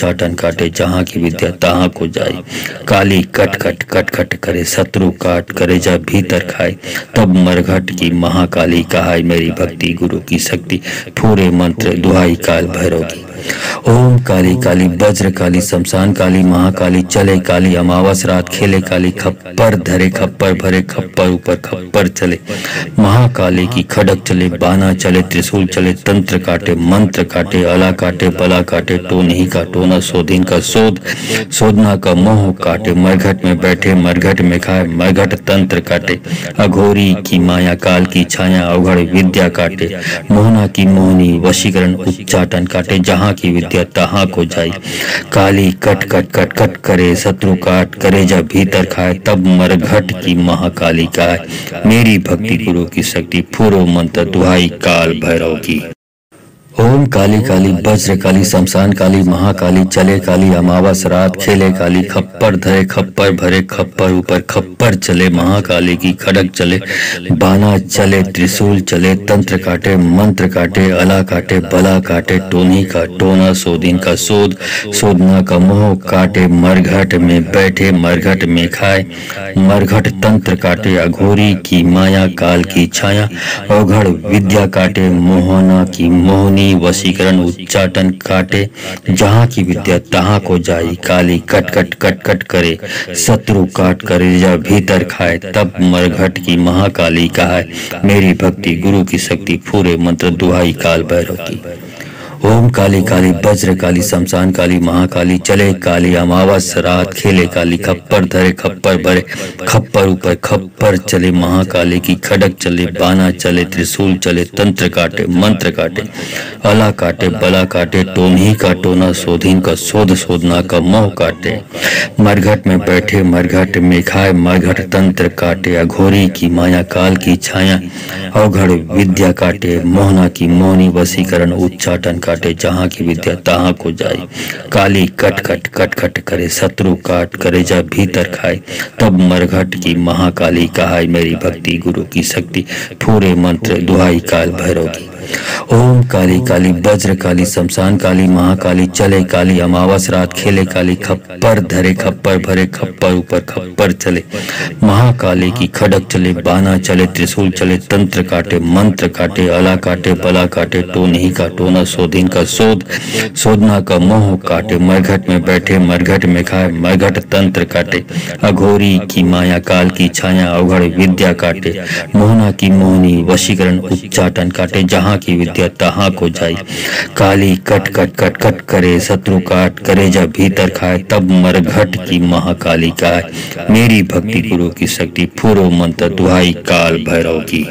काटे जहाँ की विद्या तहाँ को जाए। काली कट कट कट कट करे शत्रु काट करे जब भीतर खाए, तब मरघट की महाकाली कहाय मेरी भक्ति गुरु की शक्ति पूरे मंत्र दुहाई काल भैरव की। ओम काली काली वज्र काली शमशान काली महाकाली चले काली अमावस रात खेले काली खप्पर धरे खप्पर भरे खप्पर ऊपर खप्पर चले महाकाली की खड़क चले बाना चले त्रिशूल चले तंत्र काटे मंत्र काटे अला काटे बला काटे टोनही का टोना शोधिन का शोध शोधना का मोह काटे मरघट में बैठे मरघट में खाए मरघट तंत्र काटे अघोरी की माया काल की छाया अवघड़ विद्या काटे मोहना की मोहनी वशीकरण उच्चाटन काटे जहाँ की विद्या तहाँ को जाई। काली कट कट कट कट करे शत्रु काट करे जब भीतर खाए, तब मरघट की महाकाली का मेरी भक्ति गुरु की शक्ति पूर्व मंत्र दुहाई काल भैरव की। ओम काली काली वज्र काली शमशान काली महाकाली चले काली अमावस रात खेले काली खप्पर धरे खप्पर भरे खप्पर ऊपर खप्पर चले महाकाली की खड़क चले बाना चले त्रिशूल चले तंत्र काटे मंत्र काटे अला काटे बला काटे टोनी का टोना शोधिन का शोध शोधना का मोह काटे मरघट में बैठे मरघट में खाए मरघट तंत्र काटे अघोरी की माया काल की छाया अवघड़ विद्या काटे मोहना की मोहनी वशीकरण उच्चाटन काटे जहाँ की विद्या तहाँ को जाई। काली कट कट कट कट करे शत्रु काट करे जब भीतर खाए, तब मरघट की महाकाली कहाय मेरी भक्ति गुरु की शक्ति पूरे मंत्र दुहाई काल भैरव की। ओम काली काली वज्र काली शमशान काली महाकाली चले काली अमावस रात खेले काली खप्पर धरे खप्पर भरे खप्पर ऊपर खप्पर चले महाकाली की खड़क चले बाना चले त्रिशूल चले तंत्र काटे मंत्र काटे अला काटे बला काटे टोनही का टोना शोधिन का शोध शोधना का मोह काटे मरघट में बैठे मरघट में खाए मरघट तंत्र काटे अघोरी की माया काल की छाया अवघड़ विद्या काटे मोहना की मोहनी वशीकरण उच्चाटन काटे जहाँ की विद्या तहाँ को जाए। काली कट कट कट कट करे शत्रु काट करे जब भीतर खाए, तब मरघट की महाकाली कहाय मेरी भक्ति गुरु की शक्ति पूरे मंत्र दुहाई काल भैरव की। ओम काली काली वज्र काली शमशान काली महाकाली चले काली अमावस रात खेले काली खप्पर धरे खप्पर भरे खप्पर ऊपर खप्पर चले महाकाली की खड़क चले बाना चले त्रिशूल चले तंत्र काटे मंत्र काटे अला काटे बला काटे टोनही का टोना शोधिन का शोध शोधना का मोह काटे मरघट में बैठे मरघट में खाए मरघट तंत्र काटे अघोरी की माया काल की छाया अवघड़ विद्या काटे मोहना की मोहनी वशीकरण उच्चाटन काटे जहाँ की विद्या तहाँ को जाई। काली कट कट कट कट करे शत्रु काट करे जब भीतर खाए, तब मरघट की महाकाली का मेरी भक्ति गुरु की शक्ति पूर्व मंत्र दुहाई काल भैरव की।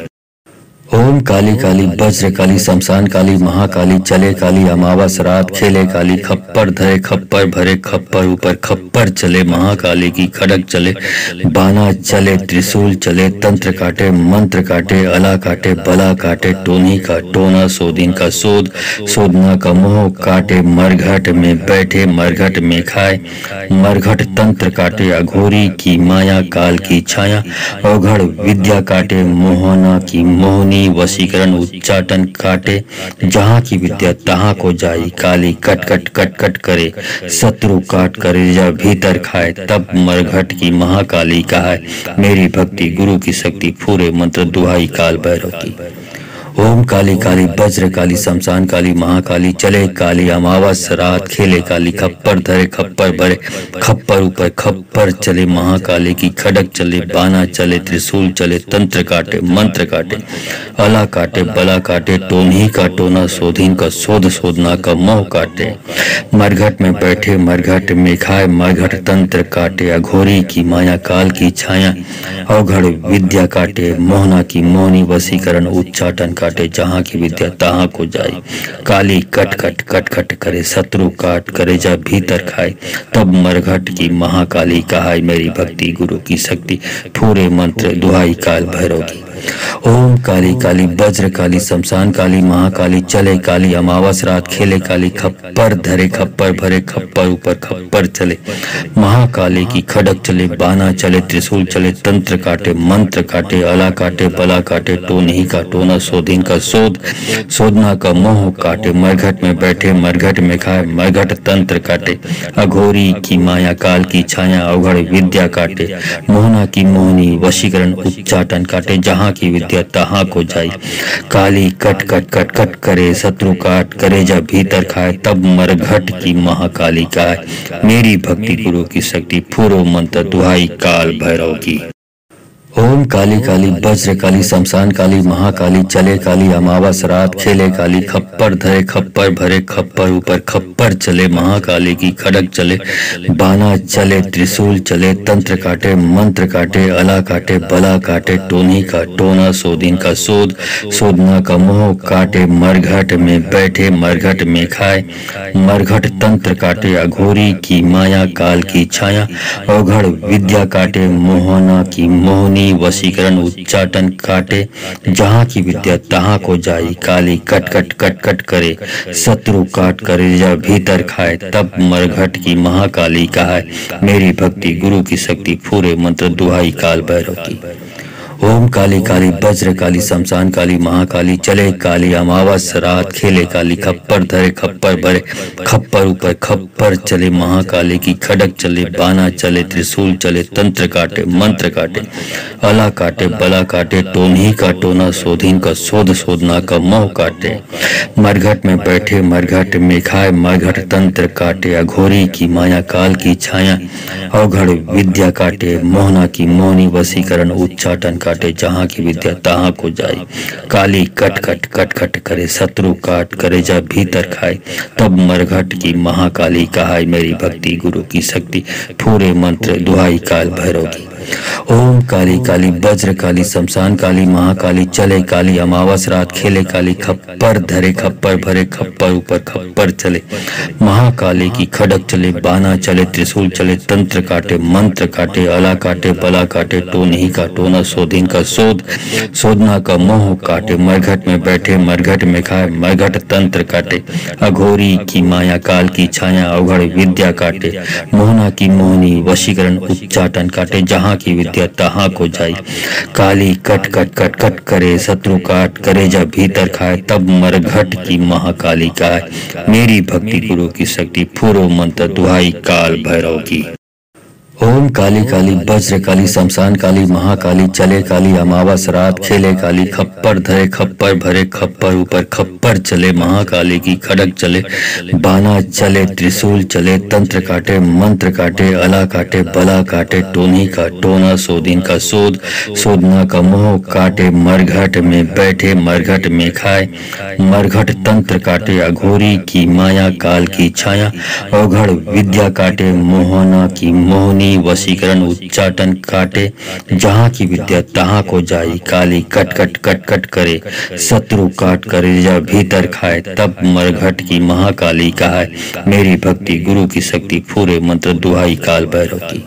ओम काली काली वज्र काली शमशान काली महाकाली चले काली अमावस रात खेले काली खप्पर धरे खप्पर भरे खप्पर ऊपर खप्पर चले महाकाली की खड़क चले बाना चले त्रिशूल चले तंत्र काटे मंत्र काटे अला काटे बला काटे टोनी का टोना शोधिन का शोध शोधना का मोह काटे मरघट में बैठे मरघट में खाए मरघट तंत्र काटे अघोरी की माया काल की छाया अवघड़ विद्या काटे मोहना की मोहनी वशीकरण उच्चाटन काटे जहाँ की विद्या तहाँ को जाई। काली कट कट कट कट करे शत्रु काट करे जब भीतर खाए, तब मरघट की महाकाली कहाय मेरी भक्ति गुरु की शक्ति पूरे मंत्र दुहाई काल भैरव की। ओम काली काली वज्र काली शमशान काली महाकाली चले काली अमावस रात खेले काली खप्पर धरे खप्पर भरे खप्पर ऊपर खप्पर चले महाकाली की खड़क चले बाना चले त्रिशूल चले तंत्र काटे मंत्र काटे अला काटे बला काटे टोनही का टोना शोधिन का शोध शोधना का मोह काटे मरघट में बैठे मरघट में खाए मरघट तंत्र काटे अघोरी की माया काल की छाया अवघड़ विद्या काटे मोहना की मोहनी वशीकरण उच्चाटन काटे जहाँ की विद्या तहाँ को जाए। काली कट कट कट कट करे शत्रु काट करे जब भीतर खाए, तब मरघट की महाकाली कहाय मेरी भक्ति गुरु की शक्ति पूरे मंत्र दुहाई काल भैरव की। ओम काली काली वज्र काली शमशान काली महाकाली चले काली अमावस रात खेले काली खप्पर धरे खप्पर भरे खप्पर ऊपर खप्पर चले महाकाली की खड़क चले बाना चले त्रिशूल चले तंत्र काटे मंत्र काटे अला काटे बला काटे टोनही का टोना शोधि सोधीन का शोध, शोधना का मोह काटे, मरघट में बैठे मरघट में खाए, मरघट तंत्र काटे, अघोरी की माया काल की छाया अवघड़ विद्या काटे, मोहना की मोहनी वशीकरण उच्चाटन काटे, जहाँ की विद्या तहाँ को जाई, काली कट कट कट कट करे, शत्रु काट करे जब भीतर खाए, तब मरघट की महाकाली का है मेरी भक्ति गुरु की शक्ति, फूरो मंत्र दुहाई काल भैरव की। ओम काली काली वज्र काली शमशान काली महाकाली, चले काली अमावस रात, खेले काली खप्पर धरे खप्पर भरे, खप्पर ऊपर खप्पर चले, महाकाली की खड़ग चले, बाना चले, त्रिशूल चले, तंत्र काटे मंत्र काटे, अला काटे बला काटे, टोनी का टोना, सोधीन का शोध, शोधना का मोह काटे, मरघट में बैठे मरघट में खाए, मरघट तंत्र काटे, अघोरी की माया काल की छाया अवघड़ विद्या काटे, मोहना की मोहनी वशीकरण उच्चाटन काटे, जहाँ की विद्या तहाँ को जाई, काली कट कट कट कट करे, शत्रु काट करे जब भीतर खाए, तब मरघट की महाकाली का है मेरी भक्ति गुरु की शक्ति, पूरे मंत्र दुहाई काल भैरव की। ओम काली काली वज्र काली शमशान काली महाकाली, चले काली अमावस रात, खेले काली खप्पर धरे खप्पर भरे, खप्पर ऊपर खप्पर चले, महाकाली की खड़ग चले, बाना चले, त्रिशूल चले, तंत्र काटे मंत्र काटे, अला काटे बला काटे, टोनी का टोना, सोधीन का शोध, शोधना का मोह काटे, मरघट में बैठे मरघट में खाए, मरघट तंत्र काटे, अघोरी की माया काल की छाया अवघड़ विद्या काटे, मोहना की मोहनी वशीकरण उच्चाटन काटे, जहाँ की विद्या तहाँ को जाई, काली कट कट कट कट करे, शत्रु काट करे जब भीतर खाए, तब मरघट की महाकाली कहाई मेरी भक्ति गुरु की शक्ति, पूरे मंत्र दुहाई काल भैरव की। ओम काली काली वज्र काली शमशान काली महाकाली, चले काली अमावस रात, खेले काली खप्पर धरे खप्पर भरे, खप्पर ऊपर खप्पर चले, महाकाली की खड़ग चले, बाना चले, त्रिशूल चले, तंत्र काटे मंत्र काटे, अला काटे बला काटे, टोनी का टोना, सोधीन का शोध, शोधना का मोह काटे, मरघट में बैठे मरघट में खाए, मरघट तंत्र काटे, अघोरी की माया काल की छाया अवघड़ विद्या काटे, मोहना की मोहनी वशीकरण उच्चाटन काटे, जहाँ की विद्या तहाँ को जाई, काली कट कट कट कट करे, शत्रु काट करे जब भीतर खाए, तब मरघट की महाकाली का है मेरी भक्ति गुरु की शक्ति, पूरो मंत्र दुहाई काल भैरव की। ओम काली काली वज्र काली शमशान काली महाकाली, चले काली अमावस रात, खेले काली खप्पर धरे खप्पर भरे, खप्पर ऊपर खप्पर चले, महाकाली की खड़ग चले, बाना चले, त्रिशूल चले, तंत्र काटे मंत्र काटे, अला काटे बला काटे, टोनी का टोना, सोधीन का शोध, शोधना का मोह काटे, मरघट में बैठे मरघट में खाए, मरघट तंत्र काटे, अघोरी की माया काल की छाया अवघड़ विद्या काटे, मोहना की मोहनी वशीकरण उच्चाटन काटे, जहाँ की विद्या तहाँ को जाई, काली कट कट कट कट करे, शत्रु काट करे जब भीतर खाए, तब मरघट की महाकाली का है मेरी भक्ति गुरु की शक्ति, पूरे मंत्र दुहाई काल भैरव की।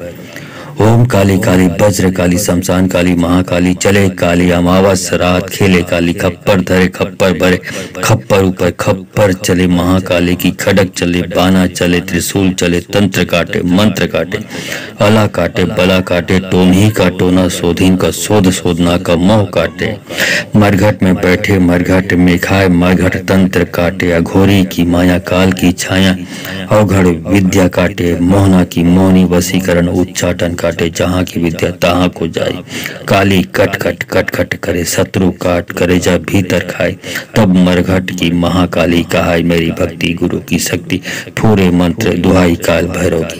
ओम काली काली वज्र काली शमशान काली महाकाली, चले काली अमावस रात, खेले काली खप्पर धरे खप्पर भरे, खप्पर ऊपर खप्पर चले, महाकाली की खड़ग चले, बाना चले, त्रिशूल चले, तंत्र काटे मंत्र काटे, अला काटे बला काटे, टोनी का टोना, सोधीन का शोध, शोधना का मोह काटे, मरघट में बैठे मरघट में खाए, मरघट तंत्र काटे, अघोरी की माया काल की छाया अवघड़ विद्या काटे, मोहना की मोहनी वशीकरण उच्चाटन काटे, जहाँ की विद्या तहाँ को जाई, काली कट कट कट कट करे, शत्रु काट करे जब भीतर खाए, तब मरघट की महाकाली कहाई मेरी भक्ति गुरु की शक्ति, पूरे मंत्र दुहाई काल भैरव की।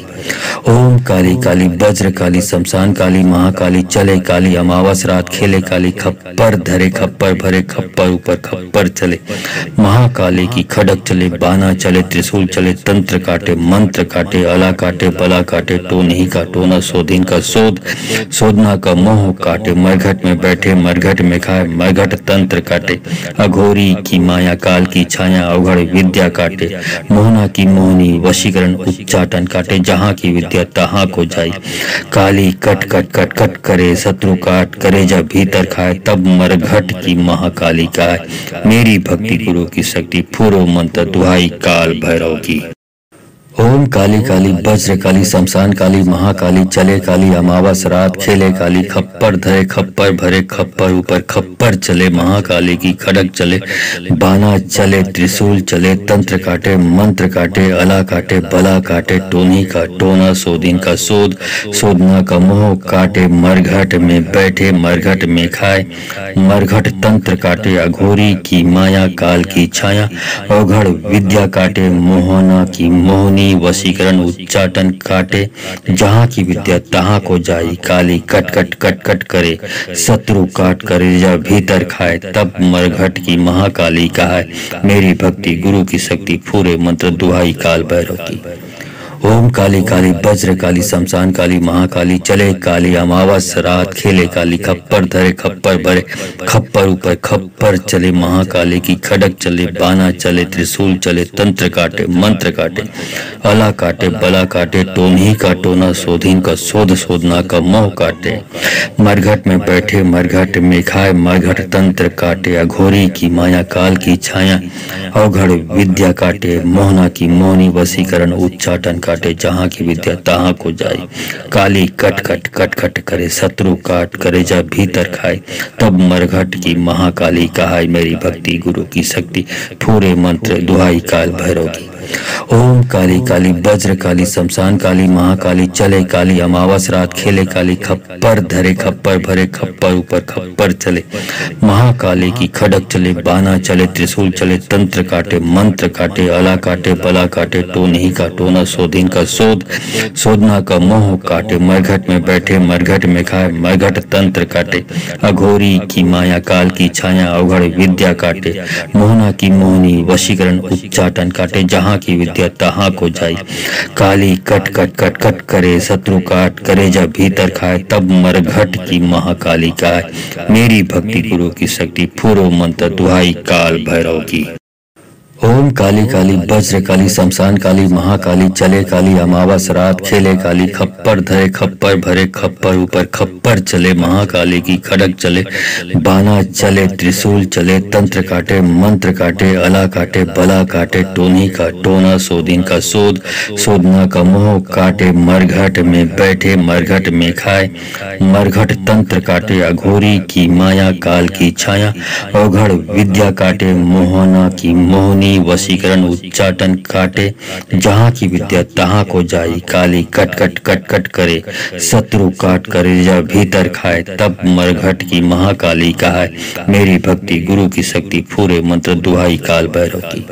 ओम काली काली वज्र काली शमशान काली महाकाली, चले काली अमावस रात, खेले काली खप्पर धरे खप्पर भरे, खप्पर ऊपर खप्पर चले, महाकाली की खड़ग चले, बाना चले, त्रिशूल चले, तंत्र काटे मंत्र काटे, अला काटे बला काटे, टोनी का टोना, सोधीन का शोध, शोधना का मोह काटे, मरघट में बैठे मरघट में खाए, मरघट तंत्र काटे, अघोरी की माया काल की छाया अवघड़ विद्या काटे, मोहना की मोहनी वशीकरण उच्चाटन काटे, जहाँ की विद्या तहाँ को जाई, काली कट कट कट कट करे, शत्रु काट करे जब भीतर खाए, तब मरघट की महाकाली का है मेरी भक्ति गुरु की शक्ति, पूरो मंत्र दुहाई काल भैरव की। ओम काली काली वज्र काली शमशान काली महाकाली चले काली अमावस रात खेले काली खप्पर धरे खप्पर भरे खप्पर ऊपर खप्पर चले महाकाली की खड़क चले बाना चले त्रिशूल चले तंत्र काटे मंत्र काटे अला काटे बला काटे टोनी का टोना सोदिन का सोद सोदना का मोह काटे मरघट में बैठे मरघट में खाए मरघट तंत्र काटे अघोरी की माया काल की छाया अवघड़ विद्या काटे मोहना की मोहनी वशीकरण उच्चाटन काटे जहाँ की विद्या तहाँ को जाई काली कट कट कट कट करे शत्रु काट करे जब भीतर खाए तब मरघट की महाकाली कहा मेरी भक्ति गुरु की शक्ति पूरे मंत्र दुहाई काल भैरव की। ओम काली काली वज्र काली शमशान काली महाकाली चले काली अमावस रात खेले काली खप्पर धरे खप्पर भरे खप्पर ऊपर खप्पर चले महाकाली की खड़क चले बाना चले त्रिशूल चले तंत्र काटे मंत्र काटे अला काटे बला काटे टोनी का टोना सोधीन का सोध सोधना का मोह काटे मरघट में बैठे मरघट में खाए मरघट तंत्र काटे अघोरी की माया काल की छाया अवघड़ विद्या काटे मोहना की मोहनी वशीकरण उच्चाटन काटे जहाँ की विद्या तहाँ को जाए काली कट कट कट कट करे शत्रु काट करे जब भीतर खाए तब मरघट की महाकाली कहाई मेरी भक्ति गुरु की शक्ति पूरे मंत्र दुहाई काल भैरव की। ओम काली काली वज्र काली शमशान काली महाकाली चले काली अमावस रात खेले काली खप्पर धरे खप्पर भरे खप्पर ऊपर खप्पर चले महाकाली की खड़क चले बाना चले त्रिशूल चले तंत्र काटे मंत्र काटे अला काटे बला काटे टोनी का टोना सोधीन का सोध सोधना का मोह काटे मरघट में बैठे मरघट में खाए मरघट तंत्र काटे अघोरी की माया काल की छाया अवघड़ विद्या काटे मोहना की मोहनी वशीकरण उच्चाटन काटे जहाँ की विद्या तहाँ को जाई काली कट कट कट कट करे शत्रु काट करे जब भीतर खाए तब मरघट की महाकाली का मेरी भक्ति गुरु की शक्ति पूर्व मंत्र दुहाई काल भैरव की। ओम काली काली वज्र काली शमशान काली महाकाली चले काली अमावस रात खेले काली खप्पर धरे खप्पर भरे खप्पर ऊपर खप्पर चले महाकाली की खड़क चले बाना चले त्रिशूल चले तंत्र काटे मंत्र काटे अला काटे बला काटे टोनी का टोना सोदिन का सोद सोदना का मोह काटे मरघट में बैठे मरघट में खाए मरघट तंत्र काटे अघोरी की माया काल की छाया अवघड़ विद्या काटे मोहना की मोहनी वशीकरण उच्चाटन काटे जहाँ की विद्या तहाँ को जाई काली कट कट कट कट करे शत्रु काट करे जब भीतर खाए तब मरघट की महाकाली कहा मेरी भक्ति गुरु की शक्ति पूरे मंत्र दुहाई काल भैरव की।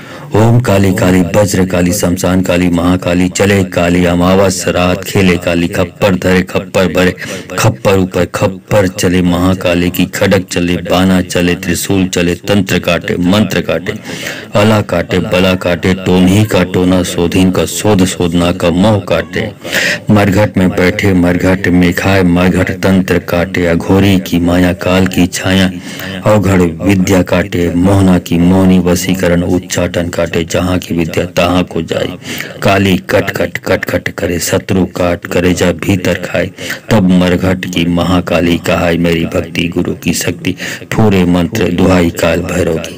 ओम काली काली वज्र काली शमशान काली महाकाली चले काली अमावस रात खेले काली खप्पर धरे खप्पर भरे खप्पर ऊपर खप्पर चले महाकाली की खड़क चले बाना चले त्रिशूल चले तंत्र काटे मंत्र काटे अला काटे बला काटे टोनी का टोना सोधीन का सोध सोधना का मोह काटे मरघट में बैठे मरघट में खाए मरघट तंत्र काटे अघोरी की माया काल की छाया अवघड़ विद्या काटे मोहना की मोहनी वशीकरण उच्चाटन काटे जहाँ की विद्या तहाँ को जाए काली कट कट कट कट करे शत्रु काट करे जब भीतर खाए तब मरघट की महाकाली कहाई मेरी भक्ति गुरु की शक्ति पूरे मंत्र दुहाई काल भैरव की।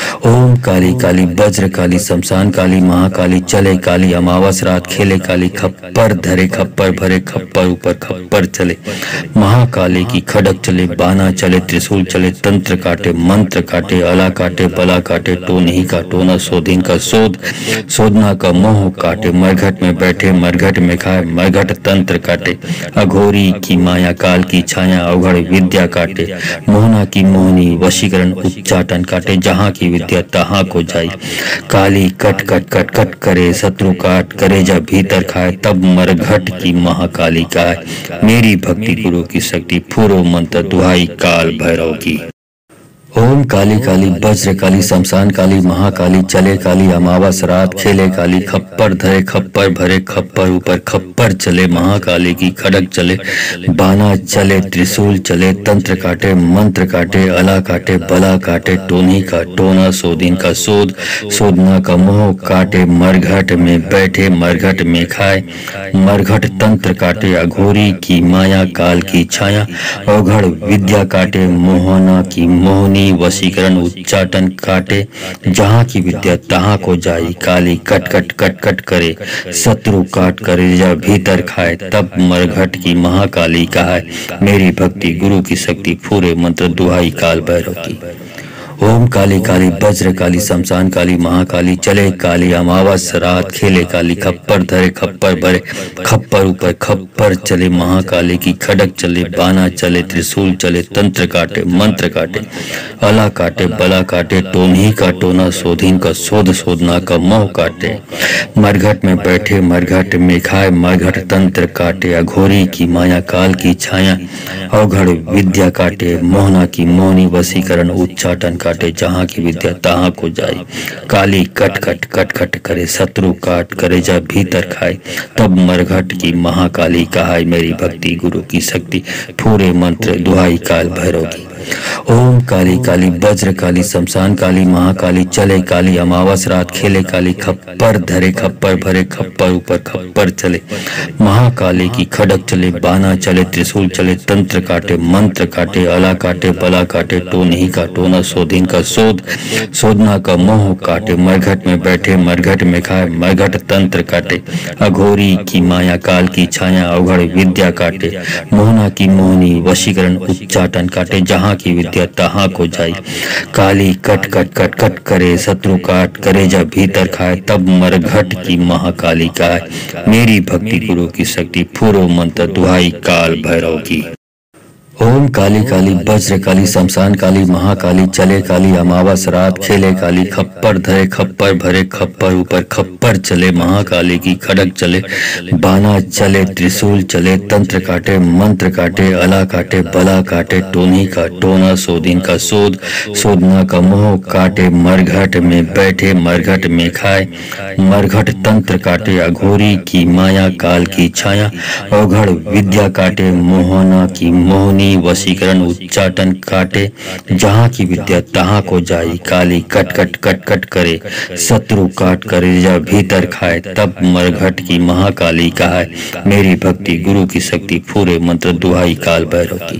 ओम काली काली वज्र काली शमशान काली महाकाली चले काली अमावस रात खेले काली खप्पर धरे खप्पर भरे खप्पर ऊपर खप्पर चले महाकाली की खड़क चले बाना चले त्रिशूल चले तंत्र काटे मंत्र काटे अला काटे बला काटे टोनी का टोना सोधीन का सोध सोधना का मोह काटे मरघट में बैठे मरघट में खाए मरघट तंत्र काटे अघोरी की माया काल की छाया अवघड़ विद्या काटे मोहना की मोहनी वशीकरण उच्चाटन काटे जहाँ की विद्या तहाँ को जाई काली कट कट कट कट करे शत्रु काट करे जब भीतर खाए तब मरघट की महाकाली का मेरी भक्ति गुरु की शक्ति पूर्व मंत्र दुहाई काल भैरव की। ओम काली काली वज्र काली शमशान काली महाकाली चले काली अमावस रात खेले काली खप्पर धरे खप्पर भरे खप्पर ऊपर खप्पर चले महाकाली की खड़क चले बाना चले त्रिशूल चले तंत्र काटे मंत्र काटे अला काटे बला काटे टोनी का टोना सोदिन का सोध सोधना का मोह काटे मरघट में बैठे मरघट में खाए मरघट तंत्र काटे अघोरी की माया काल की छाया अवघड़ विद्या काटे मोहना की मोहनी मोहनी वशीकरण उच्चाटन काटे, जहाँ की विद्या तहाँ को जाई, काली कट कट कट कट करे, शत्रु काट करेजा भीतर खाए, तब मरघट की महाकाली कहाय, मेरी भक्ति गुरु की शक्ति फूरे मंत्र दुहाई काल भैरव की। ओम काली काली वज्र काली शमशान काली महाकाली, चले काली अमावस रात, खेले काली खप्पर धरे खप्पर भरे, खप्पर ऊपर खप्पर चले महाकाली की, खड़क चले बाना चले, त्रिशूल चले, तंत्र काटे मंत्र काटे, अला काटे बला काटे, टोनही का टोना, शोधीन का शोध, शोधना का मोह काटे, मरघट में बैठे मरघट में खाए, मरघट तंत्र काटे, अघोरी की माया काल की छाया, अवघड़ विद्या काटे, मोहना की मोहनी वशीकरण उच्चाटन काटे, जहाँ की विद्या तहाँ को जाए, काली कट कट कट कट करे, शत्रु काट करे जा भीतर खाए, तब मरघट की महाकाली कहाय, मेरी भक्ति गुरु की शक्ति पूरे मंत्र दुहाई काल भैरव की। ओम काली काली वज्र काली शमशान काली महाकाली, चले काली अमावस रात, खेले काली खप्पर धरे खप्पर भरे, खप्पर ऊपर खप्पर चले महाकाली की, खड़क चले बाना चले, त्रिशूल चले, तंत्र काटे मंत्र काटे, अला काटे बला काटे, टोनही का टोना, शोधीन का शोध, शोधना का मोह काटे, मरघट में बैठे मरघट में खाए, मरघट तंत्र काटे, अघोरी की माया काल की छाया, अवघड़ विद्या काटे, मोहना की मोहनी वशीकरण उच्चाटन काटे, जहाँ की विद्या तहाँ को जाई, काली कट कट कट कट करे, शत्रु काट करे जा भीतर खाए, तब मरघट की महाकाली का, मेरी भक्ति गुरु की शक्ति पूर्व मंत्र दुहाई काल भैरव की। ओम काली काली वज्र काली शमशान काली महाकाली, चले काली अमावस रात, खेले काली खप्पर धरे खप्पर भरे, खप्पर ऊपर खप्पर चले महाकाली की, खड़क चले बाना चले, त्रिशूल चले, तंत्र काटे मंत्र काटे, अला काटे बला काटे, टोनी का टोना, शोधीन का शोध, शोधना का मोह काटे, मरघट में बैठे मरघट में खाए, मरघट तंत्र काटे, अघोरी की माया काल की छाया, अवघड़ विद्या काटे, मोहना की मोहनी वशीकरण उच्चाटन काटे, जहाँ की विद्या तहाँ को जाई, काली कट कट कट कट करे, शत्रु काट करे जा भीतर खाए, तब मरघट की महाकाली कहाय, मेरी भक्ति गुरु की शक्ति पूरे मंत्र दुहाई काल भैरव की।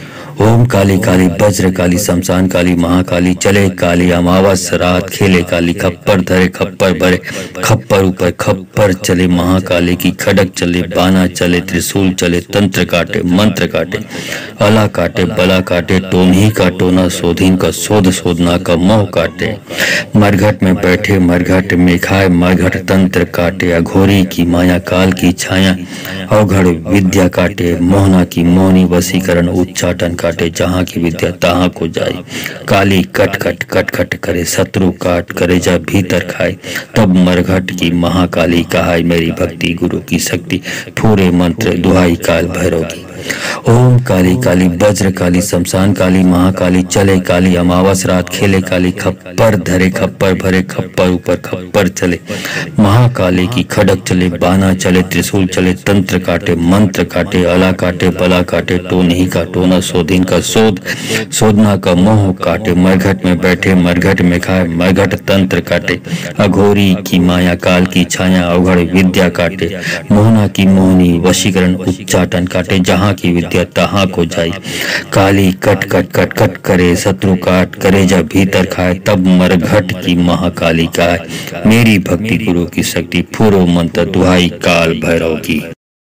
ओम काली काली वज्र काली शमशान काली महाकाली, चले काली अमावस रात, खेले काली खप्पर धरे खप्पर भरे, खप्पर ऊपर खप्पर चले महाकाली की, खड़क चले बाना चले, त्रिशूल चले, तंत्र काटे मंत्र काटे, अला काटे बला काटे, टोनही का टोना, शोधीन का शोध, शोधना का मोह काटे, मरघट में बैठे मरघट में खाए, मरघट तंत्र काटे, अघोरी की माया काल की छाया, अवघड़ विद्या काटे, मोहना की मोहनी वशीकरण उच्चाटन काटे, जहाँ की विद्या तहाँ को जाए, काली कट कट कट कट करे, शत्रु काट करे जा भीतर खाए, तब मरघट की महाकाली कहाय, मेरी भक्ति गुरु की शक्ति पूरे मंत्र दुहाई काल भैरव की। ओम काली काली वज्र काली शमशान काली महाकाली, चले काली अमावस रात, खेले काली खप्पर धरे खप्पर भरे, खप्पर ऊपर खप्पर चले महाकाली की, खड़क चले बाना चले, त्रिशूल चले, तंत्र काटे मंत्र काटे, अला काटे बला काटे, टोनही का टोना, शोधीन का शोध, शोधना का मोह काटे, मरघट में बैठे मरघट में खाए, मरघट तंत्र काटे, अघोरी की माया काल की छाया, अवघड़ विद्या काटे, मोहना की मोहनी वशीकरण उच्चाटन काटे, जहाँ की विद्या तहाँ को जाई, काली कट कट कट कट करे, शत्रु काट करे जा भीतर खाए, तब मरघट की महाकाली का, मेरी भक्ति गुरु की शक्ति पूर्व मंत्र दुहाई काल भैरव की।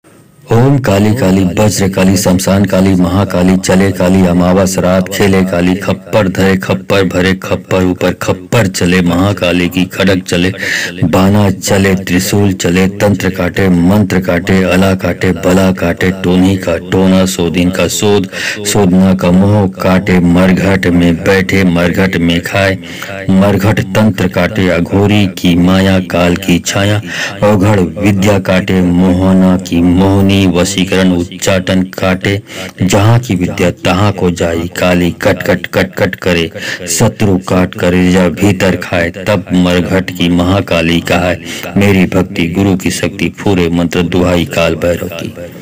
ओम काली काली वज्र काली शमशान काली महाकाली, चले काली अमावस रात, खेले काली खप्पर धरे खप्पर भरे, खप्पर ऊपर खप्पर चले महाकाली की, खड़क चले बाना चले, त्रिशूल चले, तंत्र काटे मंत्र काटे, अला काटे बला काटे, टोनी का टोना, शोधीन का शोध, शोधना का मोह काटे, मरघट में बैठे मरघट में खाए, मरघट तंत्र काटे, अघोरी की माया काल की छाया, अवघड़ विद्या काटे, मोहना की मोहनी वशीकरण उच्चाटन काटे, जहाँ की विद्या तहाँ को जाई, काली कट कट कट कट करे, शत्रु काट करे जा भीतर खाए, तब मरघट की महाकाली कहाय, मेरी भक्ति गुरु की शक्ति पूरे मंत्र दुहाई काल भैरव की।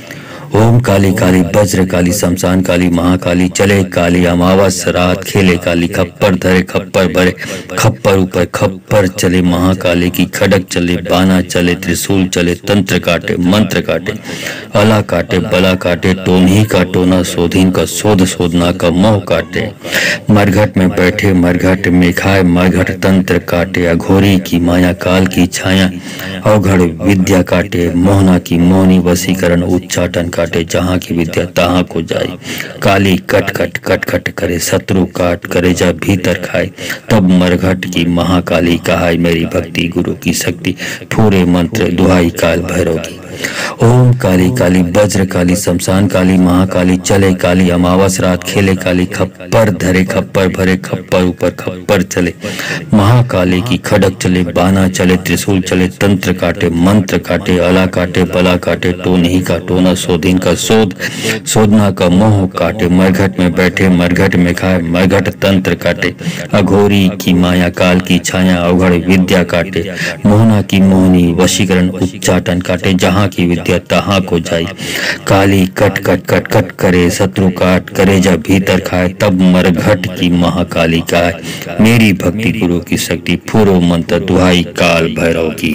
ओम काली काली वज्र काली शमशान काली महाकाली चले काली अमावस रात खेले काली खप्पर धरे खप्पर भरे खप्पर ऊपर खप्पर चले महाकाली की खड़क चले बाना चले त्रिशूल चले तंत्र काटे मंत्र काटे अला काटे बला काटे टोनी का टोना शोधीन का शोध शोधना का मोह काटे मरघट में बैठे मरघट में खाए मरघट तंत्र काटे अघोरी की माया काल की छाया अवघड़ विद्या काटे मोहना की मोहनी वसीकरण उच्चाटन काटे जहाँ की विद्या तहाँ को जाए काली कट कट कट कट करे शत्रु काट करे जा भीतर खाए तब मरघट की महाकाली कहाय मेरी भक्ति गुरु की शक्ति पूरे मंत्र दुहाई काल भैरव की। ओम काली काली वज्र काली शमशान काली महाकाली चले काली अमावस रात खेले काली खप्पर धरे खप्पर भरे खप्पर ऊपर खप्पर चले महाकाली की खड़क चले बाना चले त्रिशूल चले तंत्र काटे मंत्र काटे अला काटे बला काटे टोनी का टोना शोधीन का शोध शोधना का मोह काटे मरघट में बैठे मरघट में खाए मरघट तंत्र काटे अघोरी की माया काल की छाया अवघड़ विद्या काटे मोहना की मोहनी वशीकरण उच्चाटन काटे जहाँ की विद्या तहाँ को जाई काली कट कट कट कट करे शत्रु काट करे जा भीतर खाए तब मरघट की महाकाली का मेरी भक्ति गुरु की शक्ति पूरो मंत्र दुहाई काल भैरव की।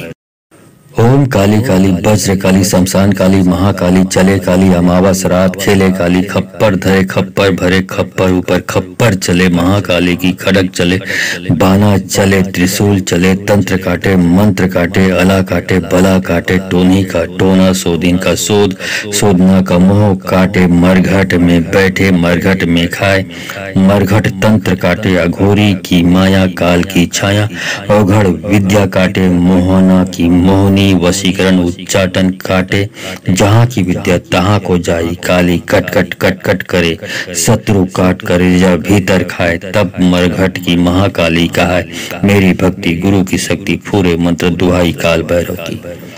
ओम काली काली वज्र काली शमशान काली महाकाली चले काली अमावस रात खेले काली खप्पर धरे खप्पर भरे खप्पर ऊपर खप्पर चले महाकाली की खड़क चले बाना चले त्रिशूल चले तंत्र काटे मंत्र काटे अला काटे बला काटे टोनी का टोना शोधीन का शोध शोधना का मोह काटे मरघट में बैठे मरघट में खाए मरघट तंत्र काटे अघोरी की माया काल की छाया अवघड़ विद्या काटे मोहना की मोहनी वशीकरण उच्चाटन काटे जहाँ की विद्या तहाँ को जाई काली कट कट कट कट करे शत्रु काट करे जा भीतर खाए तब मरघट की महाकाली कहाय मेरी भक्ति गुरु की शक्ति पूरे मंत्र दुहाई काल भैरव की।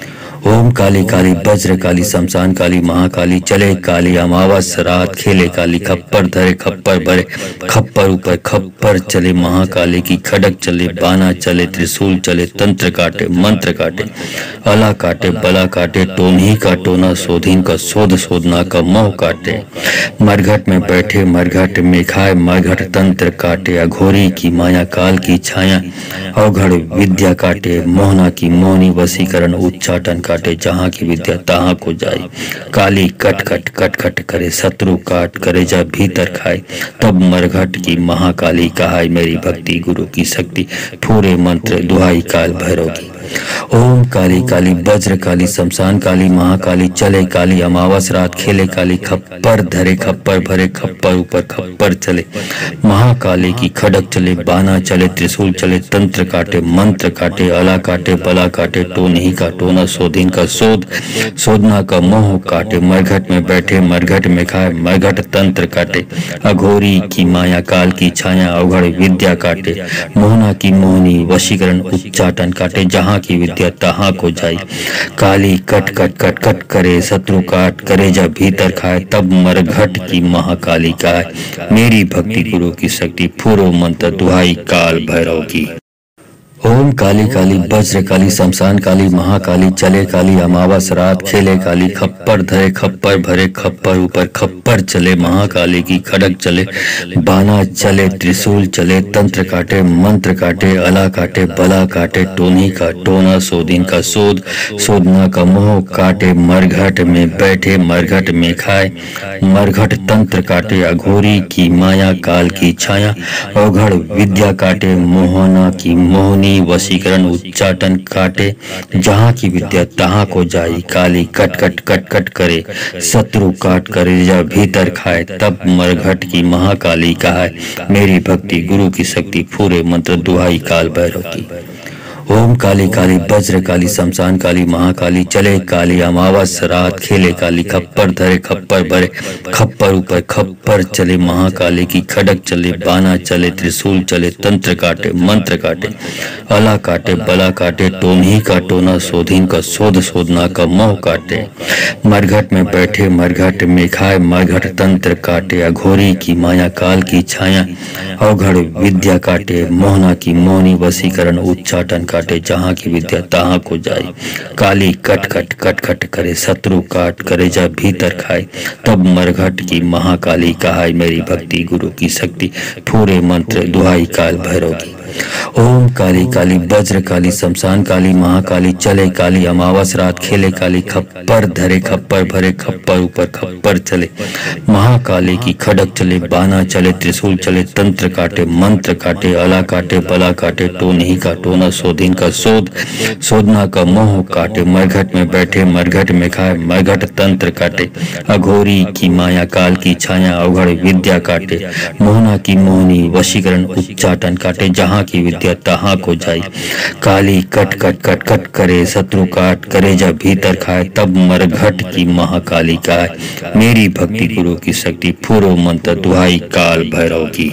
ओम काली काली वज्र काली शमशान काली महाकाली चले काली अमावस रात खेले काली खप्पर धरे खप्पर भरे खप्पर ऊपर खप्पर चले महाकाली की खड़क चले बाना चले त्रिशूल चले तंत्र काटे मंत्र काटे अला काटे बला काटे टोनी का टोना शोधीन का शोध शोधना का मोह काटे मरघट में बैठे मरघट में खाए मरघट तंत्र काटे अघोरी की माया काल की छाया अवघड़ विद्या काटे मोहना की मोहनी वसीकरण उच्चाटन काटे जहाँ की विद्या तहाँ को जाए काली कट कट कट कट करे शत्रु काट करे जा भीतर खाए तब मरघट की महाकाली कहाय मेरी भक्ति गुरु की शक्ति पूरे मंत्र दुहाई काल भैरव की। ओम काली काली वज्र काली शमशान काली महाकाली चले काली अमावस रात खेले काली खप्पर धरे खप्पर भरे खप्पर ऊपर खप्पर चले महाकाली की खड़क चले बाना चले त्रिशूल चले तंत्र काटे मंत्र काटे अला काटे बला काटे टोनी का टोना शोधीन का शोध शोधना का मोह काटे मरघट में बैठे मरघट में खाए मरघट तंत्र काटे अघोरी की माया काल की छाया अवघड़ विद्या काटे मोहना की मोहनी वशीकरण उच्चाटन काटे जहाँ की विद्या तहाँ को जाई काली कट कट कट कट करे शत्रु काट करे जा भीतर खाए तब मरघट की महाकाली का मेरी भक्ति गुरु की शक्ति पूरो मंत्र दुहाई काल भैरव की। ओम काली काली वज्र काली शमशान काली महाकाली चले काली अमावस रात खेले काली खप्पर धरे खप्पर भरे खप्पर ऊपर खप्पर चले महाकाली की खड़क चले बाना चले त्रिशूल चले तंत्र काटे मंत्र काटे अला काटे बला काटे टोनी का टोना शोधीन का शोध शोधना का मोह काटे मरघट में बैठे मरघट में खाए मरघट तंत्र काटे अघोरी की माया काल की छाया अवघड़ विद्या काटे मोहना की मोहनी वशीकरण उच्चाटन काटे जहाँ की विद्या तहाँ को जाई काली कट कट कट कट करे शत्रु काट करे जा भीतर खाए तब मरघट की महाकाली कहाय मेरी भक्ति गुरु की शक्ति पूरे मंत्र दुहाई काल भैरव की। ओम काली काली वज्र काली शमशान काली महाकाली चले काली अमावस रात खेले काली खप्पर धरे खप्पर भरे खप्पर ऊपर खप्पर चले महाकाली की खड़क चले बाना चले त्रिशूल चले तंत्र काटे मंत्र काटे अला काटे बला काटे टोनी का टोना शोधीन का शोध शोधना का मोह काटे मरघट में बैठे मरघट में खाए मरघट तंत्र काटे अघोरी की माया काल की छाया अवघड़ विद्या काटे मोहना की मोहनी वसीकरण उच्चाटन काटे जहाँ की विद्या तहाँ को जाई। काली कट कट कट कट करे शत्रु काट करे जब भीतर खाए तब मरघट की महाकाली कहाई मेरी भक्ति गुरु की शक्ति पूरे मंत्र दुहाई काल भैरव की। ओम काली काली वज्र काली शमशान काली महाकाली चले काली अमावस रात खेले काली खप्पर धरे खप्पर भरे खप्पर ऊपर खप्पर चले महाकाली की खड़क चले बाना चले त्रिशूल चले तंत्र काटे मंत्र काटे अला काटे बला काटे टोनही का टोना शोधिन का शोध शोधना का मोह काटे मरघट में बैठे मरघट में खाए मरघट तंत्र काटे अघोरी की माया काल की छाया अवघड़ विद्या काटे मोहना की मोहनी वशीकरण उच्चाटन काटे जहाँ की विद्या तहाँ को जाई। काली कट कट कट कट करे शत्रु काट करे जब भीतर खाए तब मरघट की महाकाली का मेरी भक्ति गुरु की शक्ति पूर्व मंत्र दुहाई काल भैरव की।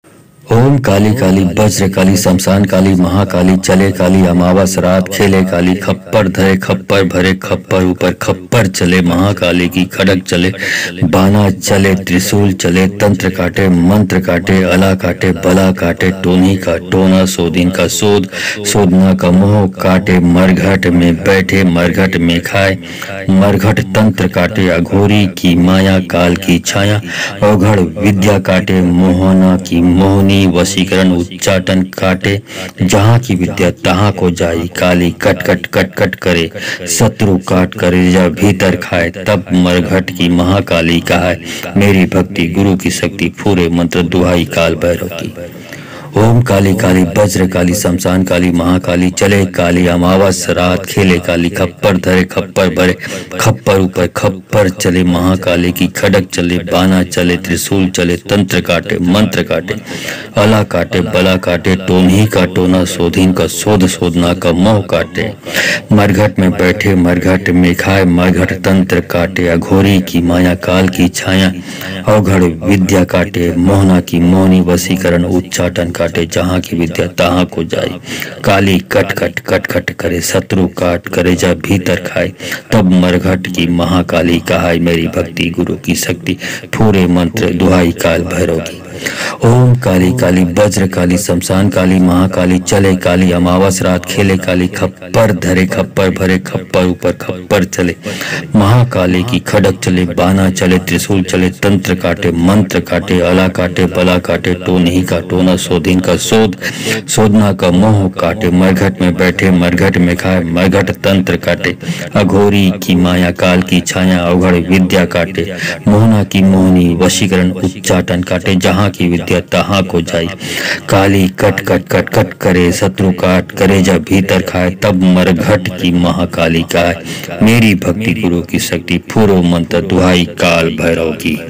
ओम काली काली वज्र काली शमशान काली महाकाली चले काली अमावस रात खेले काली खप्पर धरे खप्पर भरे खप्पर ऊपर खप्पर चले महाकाली की खड़क चले बाना चले त्रिशूल चले तंत्र काटे मंत्र काटे अला काटे बला काटे टोनी का टोना शोधिन का शोध शोधना का मोह काटे मरघट में बैठे मरघट में खाए मरघट तंत्र काटे अघोरी की माया काल की छाया अवघड़ विद्या काटे मोहना की मोहनी वशीकरण उच्चाटन काटे जहाँ की विद्या तहाँ को जाई। काली कट कट कट कट करे शत्रु काट करे जब भीतर खाए तब मरघट की महाकाली कहाय मेरी भक्ति गुरु की शक्ति पूरे मंत्र दुहाई काल भैरव की। ओम काली काली वज्र काली शमशान काली महाकाली चले काली अमावस रात खेले काली खप्पर धरे खप्पर भरे खप्पर ऊपर खप्पर चले महाकाली की खड़क चले बाना चले त्रिशूल चले तंत्र काटे मंत्र काटे अला काटे बला काटे टोनही का टोना शोधिन का शोध शोधना का मोह काटे मरघट में बैठे मरघट में खाए मरघट तंत्र काटे अघोरी की माया काल की छाया अवघड़ विद्या काटे मोहना की मोहनी वशीकरण उच्चाटन काटे जहाँ की विद्या तहाँ को जाई। काली कट कट कट कट करे शत्रु काट करे जब भीतर खाए तब मरघट की महाकाली कहाई मेरी भक्ति गुरु की शक्ति पूरे मंत्र दुहाई काल भैरव की। ओम काली काली वज्र काली शमशान काली महाकाली चले काली अमावस रात खेले काली खप्पर धरे खप्पर भरे खप्पर ऊपर खप्पर चले महाकाली की खड़क चले बाना चले त्रिशूल चले तंत्र काटे मंत्र काटे अला काटे बला काटे टोनही का टोना शोधिन का शोध शोधना का मोह काटे मरघट में बैठे मरघट में खाए मरघट तंत्र काटे अघोरी की माया काल की छाया अवघड़ विद्या काटे मोहना की मोहनी वशीकरण उच्चाटन काटे जहाँ की विद्या तहाँ को जाई। काली कट कट कट कट करे शत्रु काट करे जब भीतर खाए तब मरघट की महाकाली का मेरी भक्ति गुरु की शक्ति पूर्व मंत्र दुहाई काल भैरव की।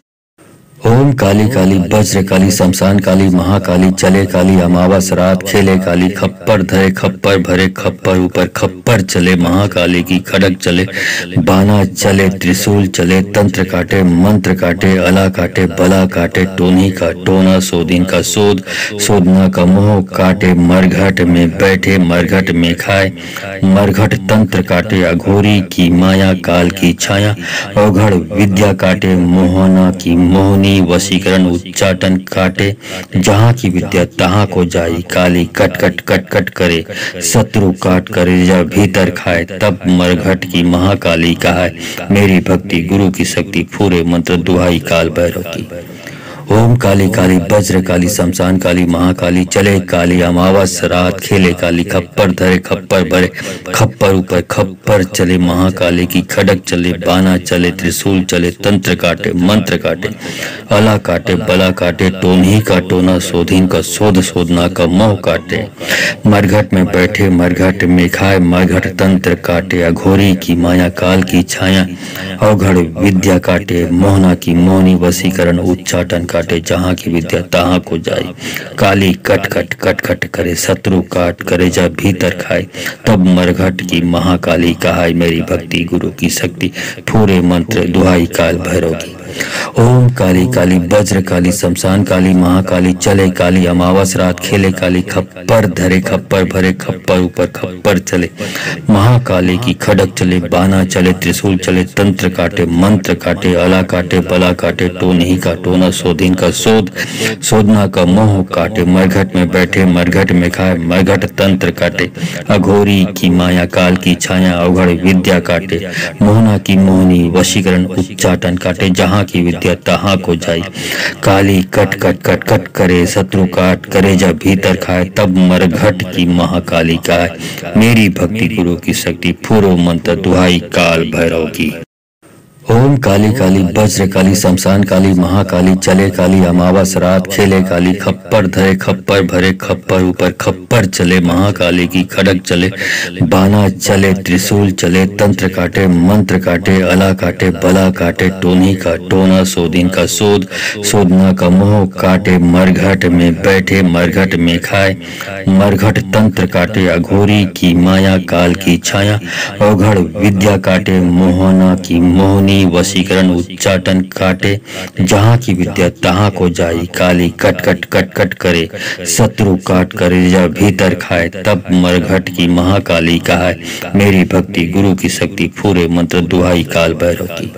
ओम काली काली वज्र काली शमशान काली महाकाली चले काली अमावस रात खेले काली खप्पर धरे खप्पर भरे खप्पर ऊपर खप्पर चले महाकाली की खड़क चले बाना चले त्रिशूल चले तंत्र काटे मंत्र काटे अला काटे बला काटे टोनी का टोना शोधिन का शोध शोधना का मोह काटे मरघट में बैठे मरघट में खाए मरघट तंत्र काटे अघोरी की माया काल की छाया अवघड़ विद्या काटे मोहना की मोहनी वशीकरण उच्चाटन काटे जहाँ की विद्या तहाँ को जाई। काली कट कट कट कट करे शत्रु काट करे जब भीतर खाए तब मरघट की महाकाली कहाय मेरी भक्ति गुरु की शक्ति पूरे मंत्र दुहाई काल भैरव की। ओम काली काली वज्र काली शमशान काली महाकाली चले काली अमावस रात खेले काली खप्पर धरे खप्पर भरे खप्पर ऊपर खप्पर चले महाकाली की खड़क चले बाना चले त्रिशूल चले तंत्र काटे मंत्र काटे अला काटे बला काटे टोनही का टोना शोधिन का शोध शोधना का मोह काटे मरघट में बैठे मरघट में खाए मरघट तंत्र काटे अघोरी की माया काल की छाया अवघड़ विद्या काटे मोहना की मोहनी वशीकरण उच्चाटन काटे जहाँ की विद्या तहाँ को जाई। काली कट कट कट कट करे शत्रु काट करे जब भीतर खाए तब मरघट की महाकाली कहाय मेरी भक्ति गुरु की शक्ति पूरे मंत्र दुहाई काल भैरव की। ओम काली काली वज्र काली शमशान काली महाकाली चले काली अमावस रात खेले काली खप्पर धरे खप्पर भरे खप्पर ऊपर खप्पर चले महाकाली की खड़क चले बाना चले त्रिशूल चले तंत्र काटे मंत्र काटे अला काटे बला काटे टोनही का टोना शोधिन सोधीन का शोध शोधना का मोह काटे, मरघट में बैठे मरघट में खाए, मरघट तंत्र काटे, अघोरी की माया काल की छाया अवघड़ विद्या काटे, मोहना की मोहनी वशीकरण उच्चाटन काटे, जहाँ की विद्या तहाँ को जाई, काली कट कट कट कट करे शत्रु काट करे, जब भीतर खाए तब मरघट की महाकाली का है, मेरी भक्ति गुरु की शक्ति फूरो मंत्र दुहाई काल भैरव की। ओम काली काली वज्र काली शमशान काली महाकाली, चले काली अमावस रात खेले काली, खप्पर धरे खप्पर भरे खप्पर ऊपर खप्पर चले, महाकाली की खड़क चले, बाना चले त्रिशूल चले, तंत्र काटे मंत्र काटे, अला काटे बला काटे, टोनी का टोना सोधीन का शोध शोधना का मोह काटे, मरघट में बैठे मरघट में खाए, मरघट तंत्र काटे, अघोरी की माया काल की छाया अवघड़ विद्या काटे, मोहना की मोहनी वशीकरण उच्चाटन काटे, जहाँ की विद्या तहाँ को जाई, काली कट कट कट कट करे शत्रु काट करे, जब भीतर खाए तब मरघट की महाकाली का है, मेरी भक्ति गुरु की शक्ति फूरे मंत्र दुहाई काल भैरव की।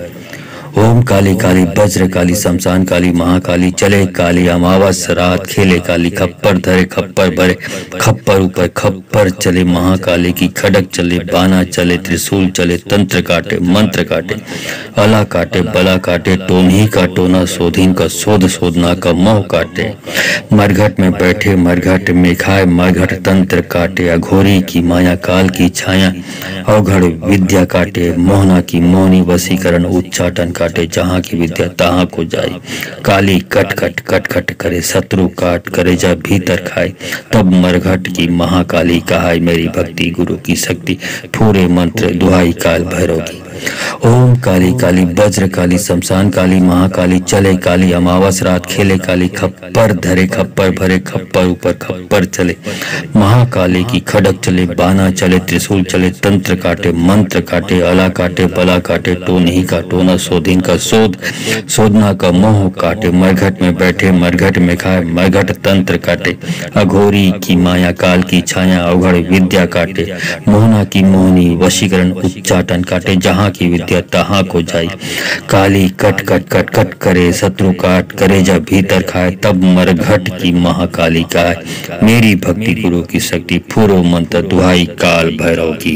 ओम काली काली वज्र काली शमशान काली महाकाली, चले काली अमावस रात खेले काली, खप्पर धरे खप्पर भरे खप्पर ऊपर खप्पर चले, महाकाली की खड़क चले, बाना चले त्रिशूल चले, तंत्र काटे मंत्र काटे, अला काटे बला काटे, टोनी का टोना सोधीन का शोध शोधना का मोह काटे, मरघट में बैठे मरघट में खाए, मरघट तंत्र काटे, अघोरी की माया काल की छाया अवघड़ विद्या काटे, मोहना की मोहनी वशीकरण उच्चाटन काटे, जहाँ की विद्या तहाँ को जाए, काली कट कट कट कट करे शत्रु काट करे, जब भीतर खाए तब मरघट की महाकाली कहाय, मेरी भक्ति गुरु की शक्ति पूरे मंत्र दुहाई काल भैरव की। ओम काली काली वज्र काली शमशान काली महाकाली, चले काली अमावस रात खेले काली, खप्पर धरे खप्पर भरे खप्पर ऊपर खप्पर चले, महाकाली की खड़क चले, बाना चले त्रिशूल चले, तंत्र काटे मंत्र काटे, अला काटे बला काटे, टोनी का टोना सोधीन का शोध शोधना का मोह काटे, मरघट में बैठे मरघट में खाए, मरघट तंत्र काटे, अघोरी की माया काल की छाया अवघड़ विद्या काटे, मोहना की मोहनी वशीकरण उच्चाटन काटे, जहाँ की विद्या तहाँ को जाई, काली कट कट कट कट करे शत्रु काट करे, जब भीतर खाए तब मरघट की महाकाली का है, मेरी भक्ति गुरु की शक्ति फूरो मंत्र दुहाई काल भैरव की।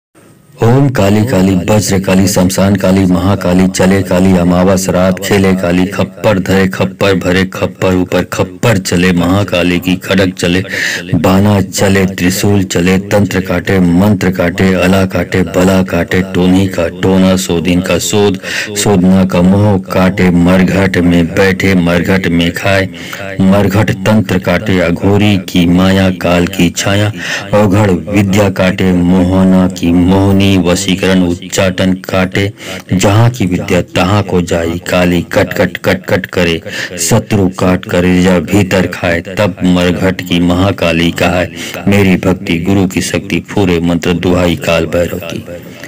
ओम काली काली वज्र काली शमशान काली महाकाली, चले काली अमावस रात खेले काली, खप्पर धरे खप्पर भरे खप्पर ऊपर खप्पर चले, महाकाली की खड़क चले, बाना चले त्रिशूल चले, तंत्र काटे मंत्र काटे, अला काटे बला काटे, टोनी का टोना सोधीन का शोध शोधना का मोह काटे, मरघट में बैठे मरघट में खाए, मरघट तंत्र काटे, अघोरी की माया काल की छाया अवघड़ विद्या काटे, मोहना की मोहनी वशीकरण उच्चाटन काटे, जहाँ की विद्या तहाँ को जाई, काली कट कट कट कट करे शत्रु काट करे, जब भीतर खाए तब मरघट की महाकाली का है, मेरी भक्ति गुरु की शक्ति पूरे मंत्र दुहाई काल भैरव की।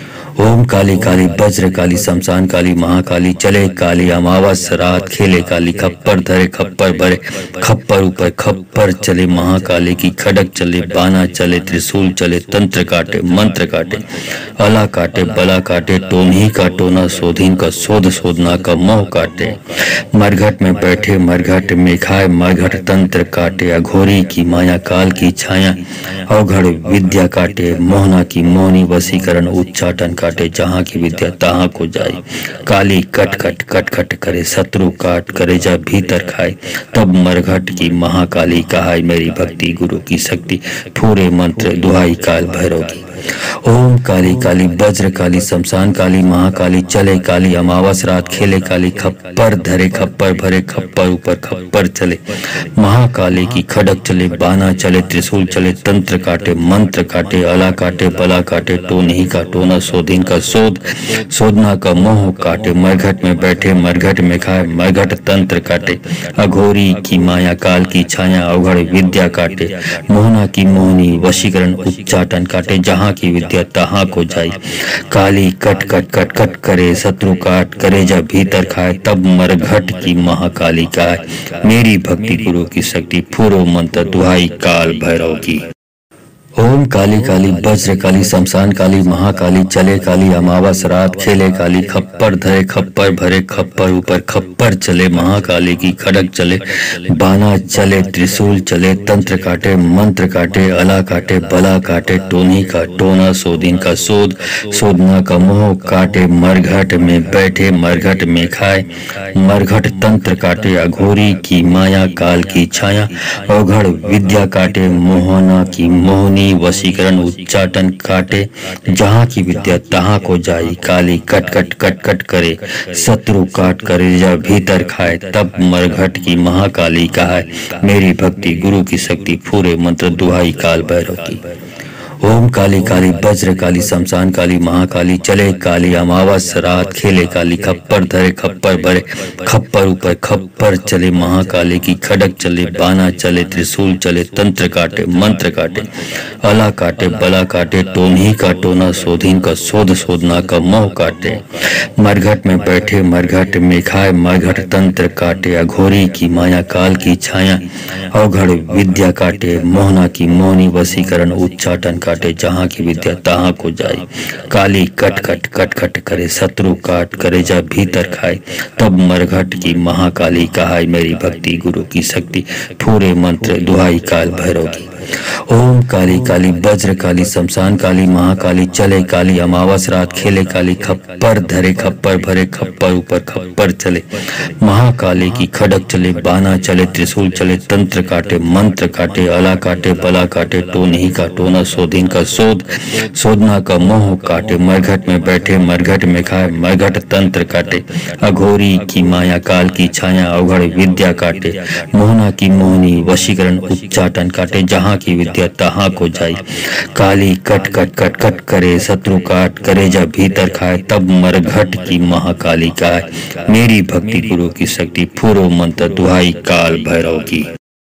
ओम काली काली वज्र काली शमशान काली महाकाली, चले काली अमावस रात खेले काली, खप्पर धरे खप्पर भरे खप्पर ऊपर खप्पर चले, महाकाली की खड़क चले, बाना चले त्रिशूल चले, तंत्र काटे मंत्र काटे, अला काटे बला काटे, टोनी का टोना सोधीन का शोध शोधना का मोह काटे, मरघट में बैठे मरघट में खाए, मरघट तंत्र काटे, अघोरी की माया काल की छाया अवघड़ विद्या काटे, मोहना की मोहनी वशीकरण उच्चाटन काटे, जहाँ की विद्या तहाँ को जाए, काली कट कट कट कट करे शत्रु काट करे, जब भीतर खाए तब मरघट की महाकाली कहाय, मेरी भक्ति गुरु की शक्ति पूरे मंत्र दुहाई काल भैरव की। ओम काली काली वज्र काली शमशान काली महाकाली, चले काली अमावस रात खेले काली, खप्पर धरे खप्पर भरे खप्पर ऊपर खप्पर चले, महाकाली की खड़क चले, बाना चले त्रिशूल चले, तंत्र काटे मंत्र काटे, अला काटे बला काटे, टोनी का टोना सोधीन का शोध शोधना का मोह काटे, मरघट में बैठे मरघट में खाए, मरघट तंत्र काटे, अघोरी की माया काल की छाया अवघड़ विद्या काटे, मोहना की मोहनी वशीकरण उच्चाटन काटे, जहाँ की विद्या तहाँ को जाई, काली कट कट कट कट करे शत्रु काट करे, जब भीतर खाए तब मरघट की महाकाली का है, मेरी भक्ति गुरु की शक्ति पूरो मंत्र दुहाई काल भैरव की। ओम काली काली वज्र काली शमशान काली महाकाली चले काली अमावस रात खेले काली खप्पर धरे खप्पर भरे खप्पर ऊपर खप्पर चले महाकाली की खड़ग चले बाना चले त्रिशूल चले तंत्र काटे मंत्र काटे अला काटे बला काटे टोनी का टोना सोदिन का सोद सोदना का मोह काटे मरघट में बैठे मरघट में खाए मरघट तंत्र काटे अघोरी की माया काल की छाया अवघड़ विद्या काटे मोहना की मोहनी वशीकरण उच्चाटन काटे जहाँ की विद्या तहाँ को जाई काली कट कट कट कट करे शत्रु काट करे जब भीतर खाए तब मरघट की महाकाली कहा मेरी भक्ति गुरु की शक्ति पूरे मंत्र दुहाई काल भैरव की। ओम काली काली वज्र काली शमशान काली महाकाली चले काली अमावस रात खेले काली खप्पर धरे खप्पर भरे खप्पर ऊपर खप्पर चले महाकाली की खड़ग चले बाना चले त्रिशूल चले तंत्र काटे मंत्र काटे अला काटे बला काटे टोनी का टोना सोधीन का सोध सोधना का मोह काटे मरघट में बैठे मरघट में खाए मरघट तंत्र काटे अघोरी की माया काल की छाया अवघड़ विद्या काटे मोहना की मोहनी वशीकरण उच्चाटन काटे जहाँ की विद्या तहाँ को जाए काली कट कट कट कट करे शत्रु काट करे जा भीतर खाए तब मरघट की महाकाली कहाय मेरी भक्ति गुरु की शक्ति पूरे मंत्र दुहाई काल भैरव की। ओम काली काली वज्र काली शमशान काली महाकाली चले काली अमावस रात खेले काली खप्पर धरे खप्पर भरे खप्पर ऊपर खप्पर चले महाकाली की खड़ग चले बाना चले त्रिशूल चले तंत्र काटे मंत्र काटे अला काटे बला काटे टोनी का टोना सोधीन का सोध सोधना का मोह काटे मरघट में बैठे मरघट में खाए मरघट तंत्र काटे अघोरी की माया काल की छाया अवघड़ विद्या काटे मोहना की मोहनी वशीकरण उच्चाटन काटे जहाँ की विद्या तहाँ को जाई काली कट कट कट कट करे शत्रु काट करे जा भीतर खाए तब मरघट की महाकाली का मेरी भक्ति गुरु की शक्ति पूर्व मंत्र दुहाई काल भैरव की।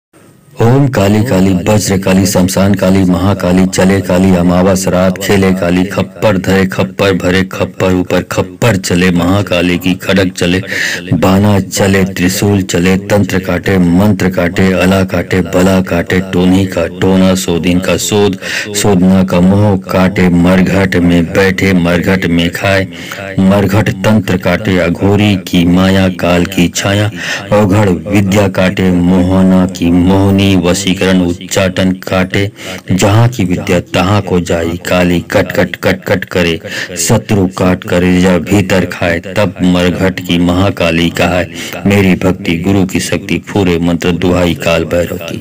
ओम काली काली वज्र काली शमशान काली महाकाली चले काली अमावस रात खेले काली खप्पर धरे खप्पर भरे खप्पर ऊपर खप्पर चले महाकाली की खड़ग चले बाना चले त्रिशूल चले तंत्र काटे मंत्र काटे अला काटे बला काटे टोनी का टोना सोदिन का सोद सोदना का मोह काटे मरघट में बैठे मरघट में खाए मरघट तंत्र काटे अघोरी की माया काल की छाया अवघड़ विद्या काटे मोहना की मोहनी वशीकरण उच्चाटन काटे जहाँ की विद्या तहाँ को जाई काली कट कट कट कट करे शत्रु काट करे जा भीतर खाए तब मरघट की महाकाली कहा मेरी भक्ति गुरु की शक्ति पूरे मंत्र दुहाई काल भैरव की।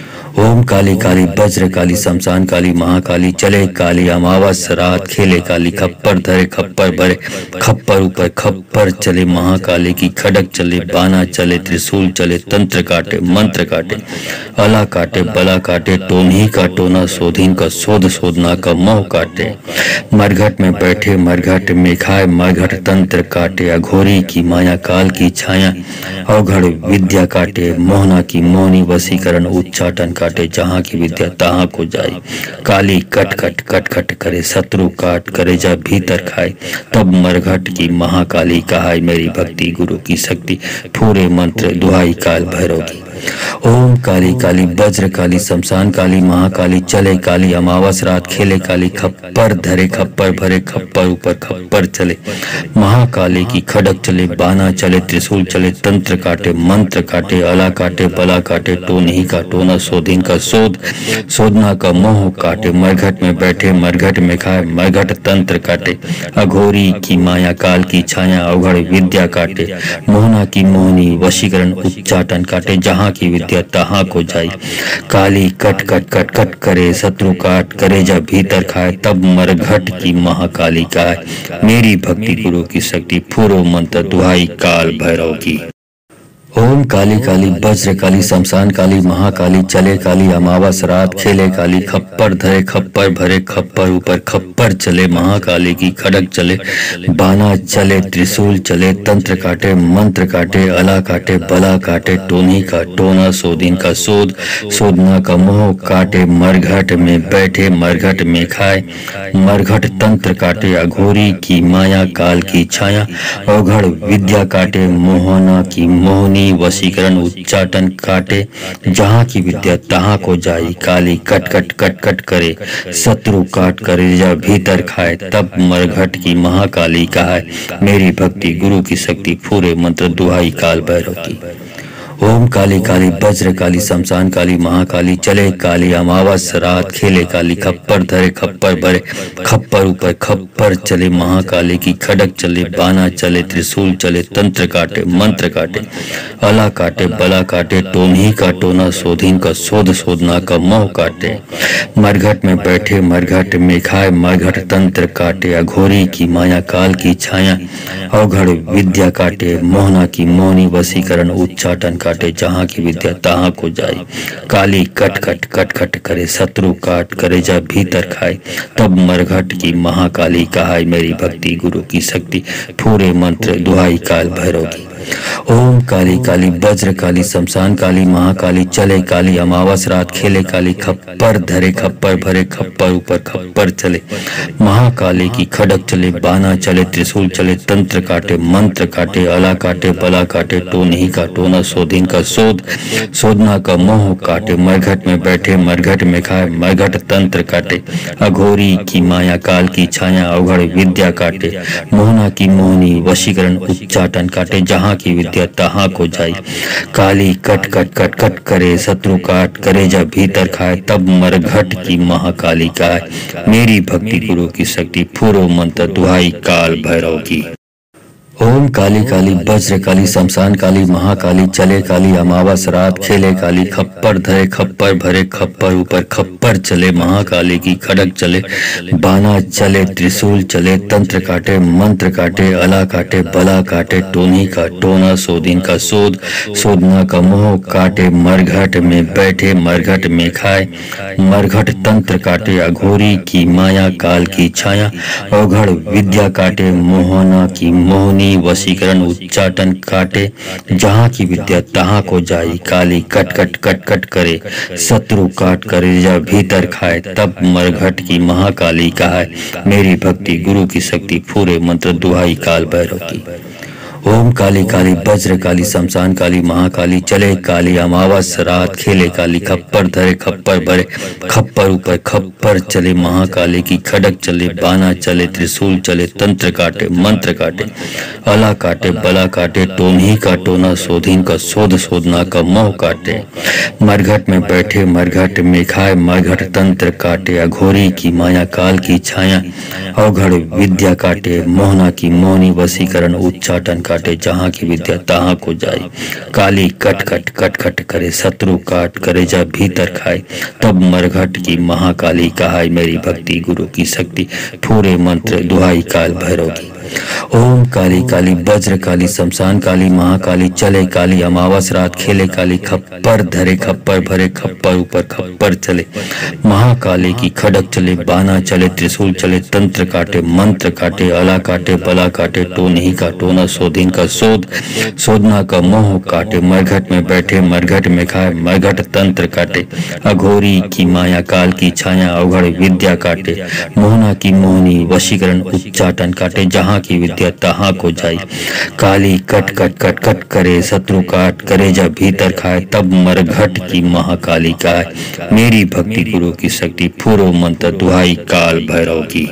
ओम काली काली वज्र काली शमशान काली महाकाली चले काली अमावस रात खेले काली खप्पर धरे खप्पर भरे खप्पर ऊपर खप्पर चले महाकाली की खड़ग चले बाना चले त्रिशूल चले तंत्र काटे मंत्र काटे अला काटे बला काटे टोनी का टोना सोधीन का सोध सोधना का मोह काटे मरघट में बैठे मरघट में खाए मरघट तंत्र काटे अघोरी की माया काल की छाया अवघड़ विद्या काटे मोहना की मोहनी वशीकरण उच्चाटन काटे जहाँ की विद्या तहाँ को जाए काली कट कट कट कट करे शत्रु काट करे जा भीतर खाए तब मरघट की महाकाली कहाय मेरी भक्ति गुरु की शक्ति पूरे मंत्र दुहाई काल भैरव की। ओम काली काली वज्र काली शमशान काली महाकाली चले काली अमावस रात खेले काली खप्पर धरे खप्पर भरे खप्पर ऊपर खप्पर चले महाकाली की खड़ग चले बाना चले त्रिशूल चले तंत्र काटे मंत्र काटे अला काटे बला काटे टोनी का टोना सोधीन का सोध सोधना का मोह काटे मरघट में बैठे मरघट में खाए मरघट तंत्र काटे अघोरी की माया काल की छाया अवघड़ विद्या काटे मोहना की मोहनी वशीकरण उच्चाटन काटे जहाँ की विद्या तहाँ को जाई काली कट कट कट कट करे शत्रु काट करे जा भीतर खाए तब मरघट की महाकाली का मेरी भक्ति गुरु की शक्ति पूर्व मंत्र दुहाई काल भैरव की। ओम काली काली वज्र काली शमशान काली महाकाली चले काली अमावस रात खेले काली खप्पर धरे खप्पर भरे खप्पर ऊपर खप्पर चले महाकाली की खड़ग चले बाना चले त्रिशूल चले तंत्र काटे मंत्र काटे अला काटे बला काटे टोनी का टोना सोदिन का सोध सोधना का मोह काटे मरघट में बैठे मरघट में खाए मरघट तंत्र काटे अघोरी की माया काल की छाया अवघड़ विद्या काटे मोहना की मोहनी मोहनी वशीकरण उच्चाटन काटे, जहाँ की विद्या तहाँ को जाई, काली कट कट कट कट करे, शत्रु काट करे जा भीतर खाए, तब मरघट की महाकाली कहाय, मेरी भक्ति गुरु की शक्ति फूरे मंत्र दुहाई काल भैरव की। ओम काली काली वज्र काली शमशान काली महाकाली, चले काली अमावस रात, खेले काली खप्पर धरे खप्पर भरे, खप्पर ऊपर खप्पर चले महाकाली की, खड़क चले बाना चले, त्रिशूल चले, तंत्र काटे मंत्र काटे, अला काटे बला काटे, टोनही का टोना, शोधीन का शोध, शोधना का मोह काटे, मरघट में बैठे मरघट में खाए, मरघट तंत्र काटे, अघोरी की माया काल की छाया, अवघड़ विद्या काटे, मोहना की मोहनी वशीकरण उच्चाटन काटे, जहाँ की विद्या तहाँ को जाए, काली कट कट कट कट करे, शत्रु काट करे जा भीतर खाए, तब मरघट की महाकाली कहाय, मेरी भक्ति गुरु की शक्ति पूरे मंत्र दुहाई काल भैरव की। ओम काली काली वज्र काली शमशान काली महाकाली, चले काली अमावस रात, खेले काली खप्पर धरे खप्पर भरे, खप्पर ऊपर खप्पर चले महाकाली की, खड़क चले बाना चले, त्रिशूल चले, तंत्र काटे मंत्र काटे, अला काटे बला काटे, टोनही का टोना, शोधीन का शोध, शोधना का मोह काटे, मरघट में बैठे मरघट में खाए, मरघट तंत्र काटे, अघोरी की माया काल की छाया, अवघड़ विद्या काटे, मोहना की मोहनी वशीकरण उच्चाटन काटे, जहाँ की विद्या तहाँ को जाई, काली कट कट कट कट करे, शत्रु काट करे जा भीतर खाए, तब मरघट की महाकाली का, मेरी भक्ति गुरु की शक्ति पूर्व मंत्र दुहाई काल भैरव की। ओम काली काली वज्र काली शमशान काली महाकाली, चले काली अमावस रात, खेले काली खप्पर धरे खप्पर भरे, खप्पर ऊपर खप्पर चले महाकाली की, खड़क चले बाना चले, त्रिशूल चले, तंत्र काटे मंत्र काटे, अला काटे बला काटे, टोनी का टोना, शोधीन का शोध, शोधना का मोह काटे, मरघट में बैठे मरघट में खाए, मरघट तंत्र काटे, अघोरी की माया काल की छाया, अवघड़ विद्या काटे, मोहना की मोहनी वशीकरण उच्चाटन काटे, जहाँ की विद्या तहाँ को जाई, काली कट कट कट कट करे, शत्रु काट करे जा भीतर खाए, तब मरघट की महाकाली कहाय, मेरी भक्ति गुरु की शक्ति पूरे मंत्र दुहाई काल भैरव की। ओम काली काली वज्र काली शमशान काली महाकाली, चले काली अमावस रात, खेले काली खप्पर धरे खप्पर भरे, खप्पर ऊपर खप्पर चले महाकाली की, खड़क चले बाना चले, त्रिशूल चले, तंत्र काटे मंत्र काटे, अला काटे बला काटे, टोनही का टोना, शोधीन का शोध, शोधना का मोह काटे, मरघट में बैठे मरघट में खाए, मरघट तंत्र काटे, अघोरी की माया काल की छाया, अवघड़ विद्या काटे, मोहना की मोहनी वशीकरण उच्चाटन काटे, जहाँ की विद्या तहाँ को जाए, काली कट कट कट कट करे, शत्रु काट करे जा भीतर खाए, तब मरघट की महाकाली कहाय, मेरी भक्ति गुरु की शक्ति पूरे मंत्र दुहाई काल भैरव की। ओम काली काली वज्र काली शमशान काली महाकाली, चले काली अमावस रात, खेले काली खप्पर धरे खप्पर भरे, खप्पर ऊपर खप्पर चले महाकाली की, खड़क चले बाना चले, त्रिशूल चले, तंत्र काटे मंत्र काटे, अला काटे बला काटे, टोनही का टोना, शोधीन का शोध, शोधना का मोह काटे, मरघट में बैठे मरघट में खाए, मरघट तंत्र काटे, अघोरी की माया काल की छाया, अवघड़ विद्या काटे, मोहना की मोहनी वशीकरण उच्चाटन काटे, जहाँ की विद्या तहाँ को जाई, काली कट कट कट कट करे, शत्रु काट करे जा भीतर खाए, तब मरघट की महाकाली का, मेरी भक्ति गुरु की शक्ति पूर्व मंत्र दुहाई काल भैरव की।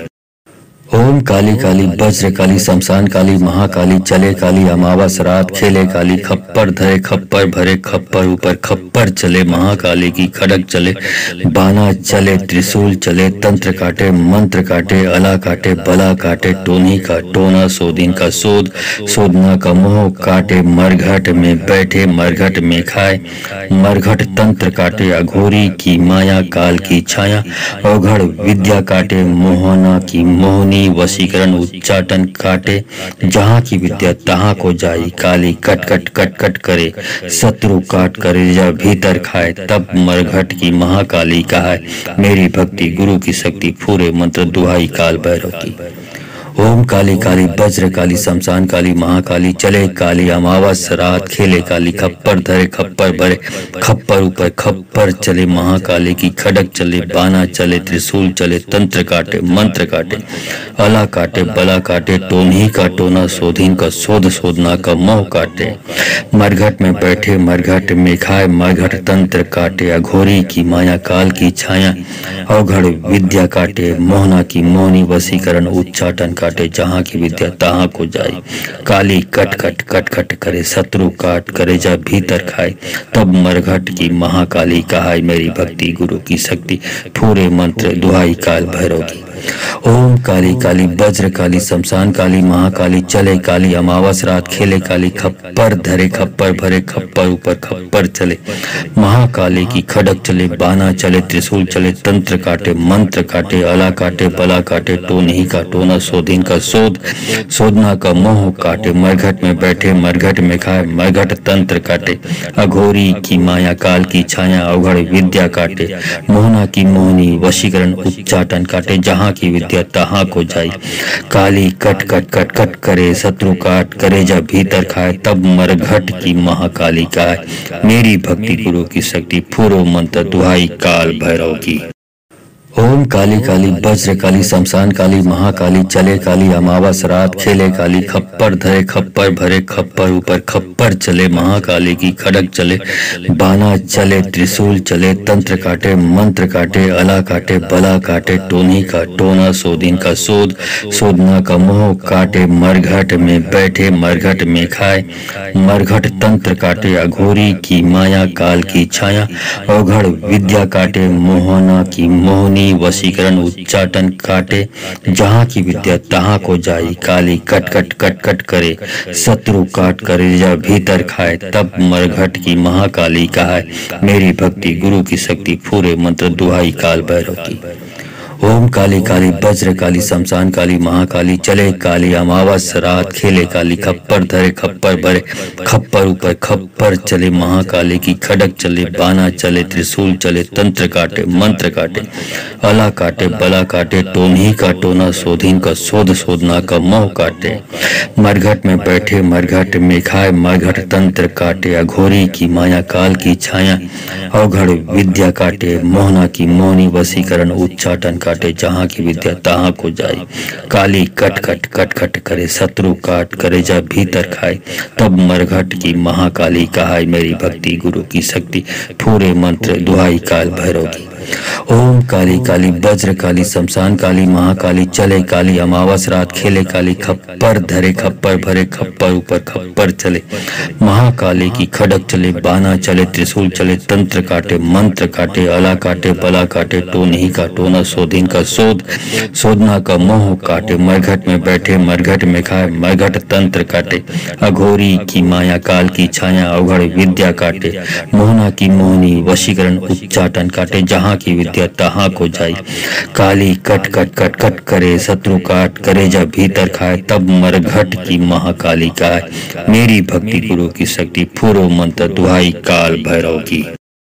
ओम काली काली वज्र काली शमशान काली महाकाली, चले काली अमावस रात, खेले काली खप्पर धरे खप्पर भरे, खप्पर ऊपर खप्पर चले महाकाली की, खड़क चले बाना चले, त्रिशूल चले, तंत्र काटे मंत्र काटे, अला काटे बला काटे, टोनी का टोना, शोधीन का शोध, शोधना का मोह काटे, मरघट में बैठे मरघट में खाए, मरघट तंत्र काटे, अघोरी की माया काल की छाया, अवघड़ विद्या काटे, मोहना की मोहनी वशीकरण उच्चाटन काटे, जहाँ की विद्या तहाँ को जाई, काली कट कट कट कट करे, शत्रु काट करे जा भीतर खाए, तब मरघट की महाकाली कहाय, मेरी भक्ति गुरु की शक्ति पूरे मंत्र दुहाई काल भैरव की। ओम काली काली वज्र काली शमशान काली महाकाली चले काली अमावस रात खेले काली खप्पर धरे खप्पर भरे खप्पर ऊपर खप्पर चले महाकाली की खड़क चले बाना चले त्रिशूल चले तंत्र काटे मंत्र काटे अला काटे बला काटे टोनी का टोना शोधीन का शोध शोधना का मोह काटे मरघट में बैठे मरघट में खाए मरघट तंत्र काटे अघोरी की माया काल की छाया अवघड़ विद्या काटे मोहना की मोहनी वसीकरण उच्चाटन काटे जहाँ की विद्या तहाँ को जाए काली कट कट कट कट करे शत्रु काट करे जा भीतर खाए तब मरघट की महाकाली कहाय मेरी भक्ति गुरु की शक्ति पूरे मंत्र दुहाई काल भैरव की। ओम काली काली वज्र काली शमशान काली महाकाली चले काली अमावस रात खेले काली खप्पर धरे खप्पर भरे खप्पर ऊपर खप्पर चले महाकाली की खड़क चले बाना चले त्रिशूल चले तंत्र काटे मंत्र काटे अला काटे बला काटे टोनी का टोना शोधीन का शोध शोधना का मोह काटे मरघट में बैठे मरघट में खाए मरघट तंत्र काटे अघोरी की माया काल की छाया अवघड़ विद्या काटे मोहना की मोहनी वशीकरण उच्चाटन काटे जहाँ की विद्या तहाँ को जाई काली कट कट कट कट करे शत्रु काट करे जा भीतर खाए तब मरघट की महाकाली का मेरी भक्ति गुरु की शक्ति पूर्व मंत्र दुहाई काल भैरव की। ओम काली काली वज्र काली शमशान काली महाकाली चले काली अमावस रात खेले काली खप्पर धरे खप्पर भरे खप्पर ऊपर खप्पर चले महाकाली की खड़क चले बाना चले त्रिशूल चले तंत्र काटे मंत्र काटे अला काटे बला काटे टोनी का टोना शोधीन का शोध शोधना का मोह काटे मरघट में बैठे मरघट में खाए मरघट तंत्र काटे अघोरी की माया काल की छाया अवघड़ विद्या काटे मोहना की मोहनी वशीकरण उच्चाटन काटे जहाँ की विद्या तहाँ को जाई काली कट कट कट कट करे शत्रु काट करे जा भीतर खाए तब मरघट की महाकाली कहा मेरी भक्ति गुरु की शक्ति पूरे मंत्र दुहाई काल भैरव की। ओम काली काली वज्र काली शमशान काली महाकाली चले काली अमावस रात खेले काली खप्पर धरे खप्पर भरे खप्पर ऊपर खप्पर चले महाकाली की खड़क चले बाना चले त्रिशूल चले तंत्र काटे मंत्र काटे अला काटे बला काटे टोनी का टोना शोधीन का शोध शोधना का मोह काटे मरघट में बैठे मरघट में खाए मरघट तंत्र काटे अघोरी की माया काल की छाया अवघड़ विद्या काटे मोहना की मोहनी वसीकरण उच्चाटन काटे जहाँ की विद्या तहाँ को जाए काली कट कट कट कट करे शत्रु काट करे जा भीतर खाए तब मरघट की महाकाली कहाय मेरी भक्ति गुरु की शक्ति पूरे मंत्र दुहाई काल भैरव की। ओम काली काली वज्र काली शमशान काली महाकाली चले काली अमावस रात खेले काली खप्पर धरे खप्पर भरे खप्पर ऊपर खप्पर चले महाकाली की खड़क चले बाना चले त्रिशूल चले तंत्र काटे मंत्र काटे अला काटे बला काटे टोनी का टोना शोधीन का शोध शोधना का मोह काटे मरघट में बैठे मरघट में खाए मरघट तंत्र काटे अघोरी की माया काल की छाया अवघड़ विद्या काटे मोहना की मोहनी वशीकरण उच्चाटन काटे जहाँ की विद्या तहाँ को जाई काली कट कट कट कट करे शत्रु काट करे जा भीतर खाए तब मरघट की महाकाली का मेरी भक्ति गुरु की शक्ति पूर्व मंत्र दुहाई काल भैरव की।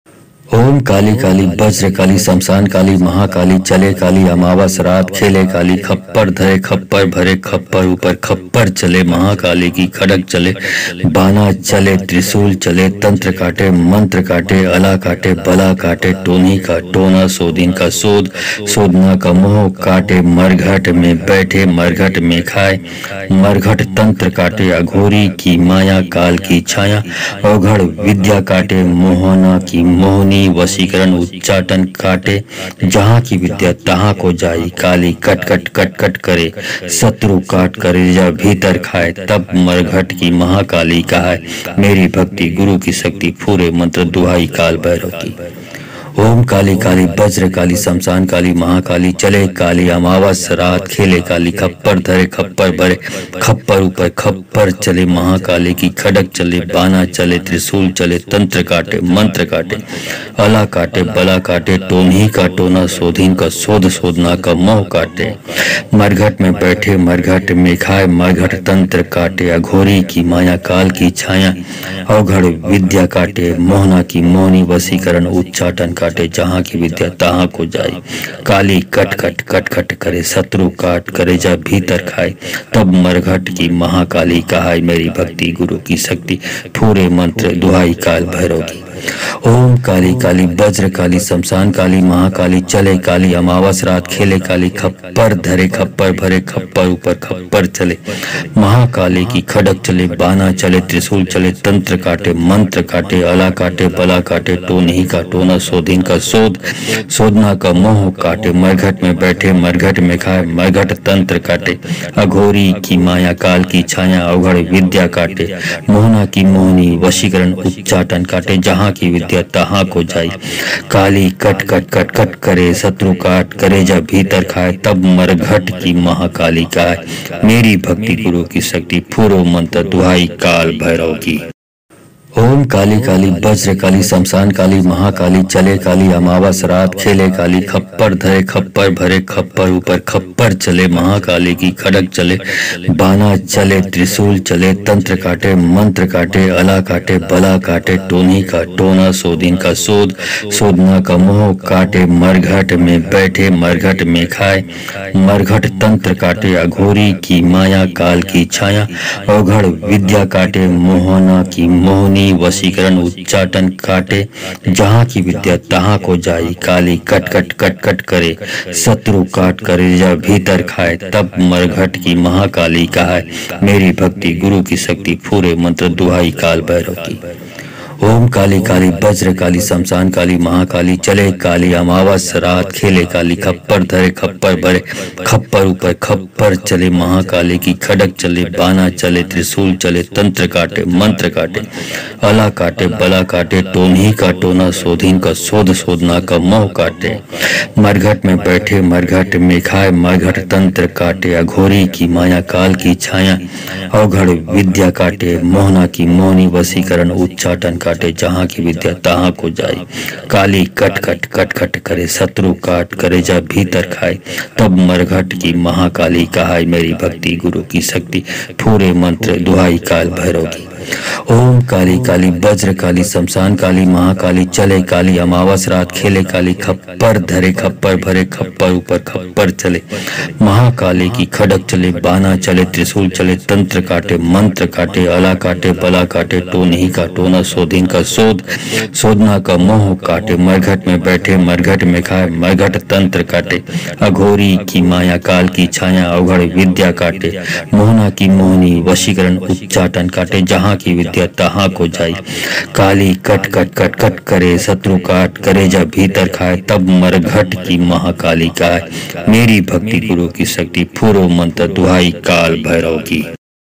ओम काली काली वज्र काली शमशान काली महाकाली चले काली अमावस रात खेले काली खप्पर धरे खप्पर भरे खप्पर ऊपर खप्पर चले महाकाली की खड़क चले बाना चले त्रिशूल चले तंत्र काटे मंत्र काटे अला काटे बला काटे टोनी का टोना शोधीन का शोध शोधना का मोह काटे मरघट में बैठे मरघट में खाए मरघट तंत्र काटे अघोरी की माया काल की छाया अवघड़ विद्या काटे मोहना की मोहनी वशीकरण उच्चाटन काटे जहाँ की विद्या तहाँ को जाई काली कट कट कट कट करे शत्रु काट करे जा भीतर खाए तब मरघट की महाकाली कहा मेरी भक्ति गुरु की शक्ति पूरे मंत्र दुहाई काल भैरव की। ओम काली काली वज्र काली शमशान काली महाकाली चले काली अमावस रात खेले काली खप्पर धरे खप्पर भरे खप्पर ऊपर खप्पर चले महाकाली की खड़क चले बाना चले त्रिशूल चले तंत्र काटे मंत्र काटे अला काटे बला काटे टोनी का टोना शोधीन का शोध शोधना का मोह काटे मरघट में बैठे मरघट में खाए मरघट तंत्र काटे अघोरी की माया काल की छाया अवघड़ विद्या काटे मोहना की मोहनी वसीकरण उच्चाटन काटे जहाँ की विद्या तहाँ को जाए। काली कट कट कट कट करे शत्रु काट करे जब भीतर खाए, तब मरघट की महाकाली कहाय मेरी भक्ति गुरु की शक्ति पूरे मंत्र दुहाई काल भैरव की। ओम काली काली वज्र काली शमशान काली महाकाली चले काली अमावस रात खेले काली खप्पर धरे खप्पर भरे खप्पर ऊपर खप्पर चले महाकाली की खड़क चले बाना चले त्रिशूल चले तंत्र काटे मंत्र काटे अला काटे बला काटे टोनही का टोना शोधिन का शोध शोधना का मोह काटे मरघट में बैठे मरघट में खाए मरघट तंत्र काटे अघोरी की माया काल की छाया अवघड़ विद्या काटे मोहना की मोहनी वशीकरण उच्चाटन काटे जहाँ की विद्या तहाँ को जाई। काली कट कट कट कट करे शत्रु काट करे जब भीतर खाए, तब मरघट की महाकाली कहाय मेरी भक्ति गुरु की शक्ति पूर्व मंत्र दुहाई काल भैरव की। ओम काली काली वज्र काली शमशान काली महाकाली चले काली अमावस रात खेले काली खप्पर धरे खप्पर भरे खप्पर ऊपर खप्पर चले महाकाली की खड़क चले बाना चले त्रिशूल चले तंत्र काटे मंत्र काटे अला काटे बला काटे टोनी का टोना शोधिन का शोध शोधना का मोह काटे मरघट में बैठे मरघट में खाए मरघट तंत्र काटे अघोरी की माया काल की छाया अवघड़ विद्या काटे मोहना की मोहनी वशीकरण उच्चाटन काटे जहाँ की विद्या तहाँ को जाई। काली कट कट कट कट करे शत्रु काट करे जब भीतर खाए, तब मरघट की महाकाली कहाय मेरी भक्ति गुरु की शक्ति पूरे मंत्र दुहाई काल भैरव की। ओम काली काली वज्र काली शमशान काली महाकाली चले काली अमावस रात खेले काली खप्पर धरे खप्पर भरे खप्पर ऊपर खप्पर चले महाकाली की खड़क चले बाना चले त्रिशूल चले तंत्र काटे मंत्र काटे अला काटे बला काटे टोनही का टोना शोधिन का शोध शोधना का मोह काटे मरघट में बैठे मरघट में खाए मरघट तंत्र काटे अघोरी की माया काल की छाया अवघड़ विद्या काटे मोहना की मोहनी वशीकरण उच्चाटन काटे जहाँ की विद्या तहाँ को जाए। काली कट कट कट कट करे शत्रु काट करे जब भीतर खाए, तब मरघट की महाकाली कहाय मेरी भक्ति गुरु की शक्ति पूरे मंत्र दुहाई काल भैरव की। ओम काली काली वज्र काली शमशान काली महाकाली चले काली अमावस रात खेले काली खप्पर धरे खप्पर भरे खप्पर ऊपर खप्पर चले महाकाली की खड़क चले बाना चले त्रिशूल चले तंत्र काटे मंत्र काटे अला काटे बला काटे टोनही का टोना शोधिन का शोध शोधना का मोह काटे मरघट में बैठे मरघट में खाए मरघट तंत्र काटे अघोरी की माया काल की छाया अवघड़ विद्या काटे मोहना की मोहनी वशीकरण उच्चाटन काटे जहाँ की विद्या तहाँ को जाई। काली कट कट कट कट करे शत्रु काट करे जब भीतर खाए, तब मरघट की महाकाली कहाय मेरी भक्ति गुरु की शक्ति पूर्व मंत्र दुहाई काल भैरव की।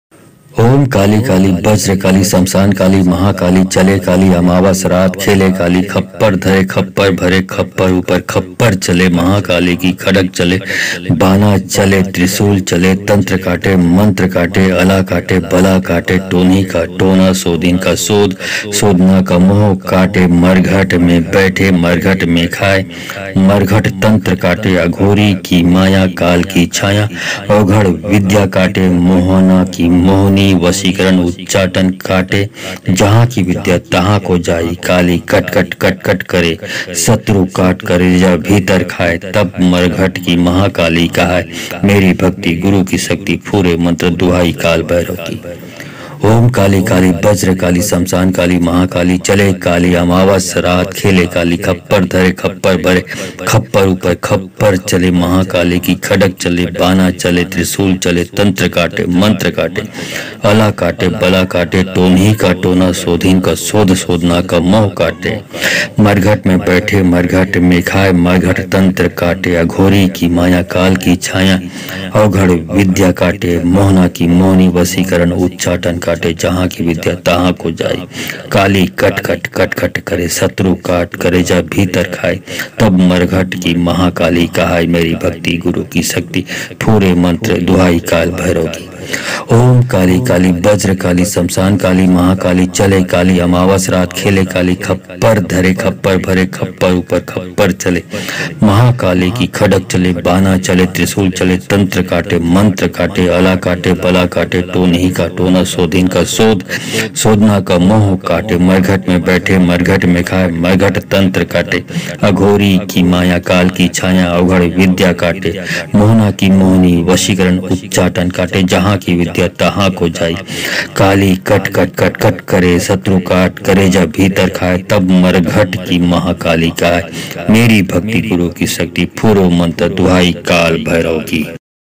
ओम काली काली वज्र काली शमशान काली महाकाली चले काली अमावस रात खेले काली खप्पर धरे खप्पर भरे खप्पर ऊपर खप्पर चले महाकाली की खड़क चले बाना चले त्रिशूल चले तंत्र काटे मंत्र काटे अला काटे बला काटे टोनी का टोना शोधिन का शोध शोधना का मोह काटे मरघट में बैठे मरघट में खाए मरघट तंत्र काटे अघोरी की माया काल की छाया अवघड़ विद्या काटे मोहना की मोहनी वशीकरण उच्चाटन काटे जहाँ की विद्या तहाँ को जाई। काली कट कट कट कट करे शत्रु काट करे जब भीतर खाए, तब मरघट की महाकाली कहाय मेरी भक्ति गुरु की शक्ति पूरे मंत्र दुहाई काल भैरव की। ओम काली काली वज्र काली शमशान काली महाकाली चले काली अमावस रात खेले काली खप्पर धरे खप्पर भरे खप्पर ऊपर खप्पर चले महाकाली की खड़क चले बाना चले त्रिशूल चले तंत्र काटे मंत्र काटे अला काटे बला काटे टोनही का टोना शोधिन का शोध शोधना का मोह काटे मरघट में बैठे मरघट में खाए मरघट तंत्र काटे अघोरी की माया काल की छाया अवघड़ विद्या काटे मोहना की मोहनी वशीकरण उच्चाटन काटे जहाँ की विद्या तहाँ को जाए। काली कट कट कट कट करे शत्रु काट करे जब भीतर खाए, तब मरघट की महाकाली कहाय मेरी भक्ति गुरु की शक्ति पूरे मंत्र दुहाई काल भैरव की। ओम काली काली वज्र काली शमशान काली महाकाली चले काली अमावस रात खेले काली खप्पर धरे खप्पर भरे खप्पर ऊपर खप्पर चले महाकाली की खड़क चले बाना चले त्रिशूल चले तंत्र काटे मंत्र काटे अला काटे बला काटे टोनही का टोना शोध सोधीन का सोध, सोधना का मोह काटे, मरघट में बैठे मरघट में खाए, मरघट तंत्र काटे, अघोरी की माया काल की छाया अवघड़ विद्या काटे, मोहना की मोहनी वशीकरण उच्चाटन काटे, जहाँ की विद्या तहाँ को जाई, काली कट कट कट कट करे, शत्रु काट करे, जब भीतर खाए, तब मरघट की महाकाली का है मेरी भक्ति गुरु की शक्ति, फूरो मंत्र दुहाई काल भैरव की।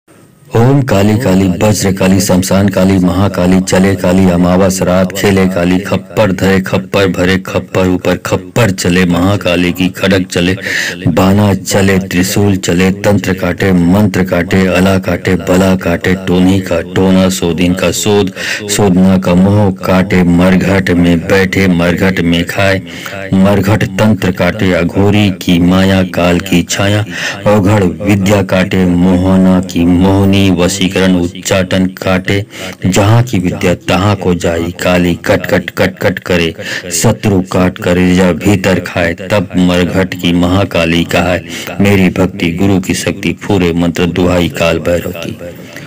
ओम काली काली वज्र काली शमशान काली महाकाली, चले काली अमावस रात, खेले काली खप्पर धरे खप्पर भरे, खप्पर ऊपर खप्पर चले, महाकाली की खड़ग चले, बाना चले, त्रिशूल चले, तंत्र काटे, मंत्र काटे, अला काटे, बला काटे, टोनी का टोना, सोधीन का सोध, सोधना का मोह काटे, मरघट में बैठे मरघट में खाए, मरघट तंत्र काटे, अघोरी की माया काल की छाया अवघड़ विद्या काटे, मोहना की मोहनी वशीकरण उच्चाटन काटे, जहाँ की विद्या तहाँ को जाई, काली कट कट कट कट करे, शत्रु काट करे, जब भीतर खाए, तब मरघट की महाकाली का है मेरी भक्ति गुरु की शक्ति, पूरे मंत्र दुहाई काल भैरव की।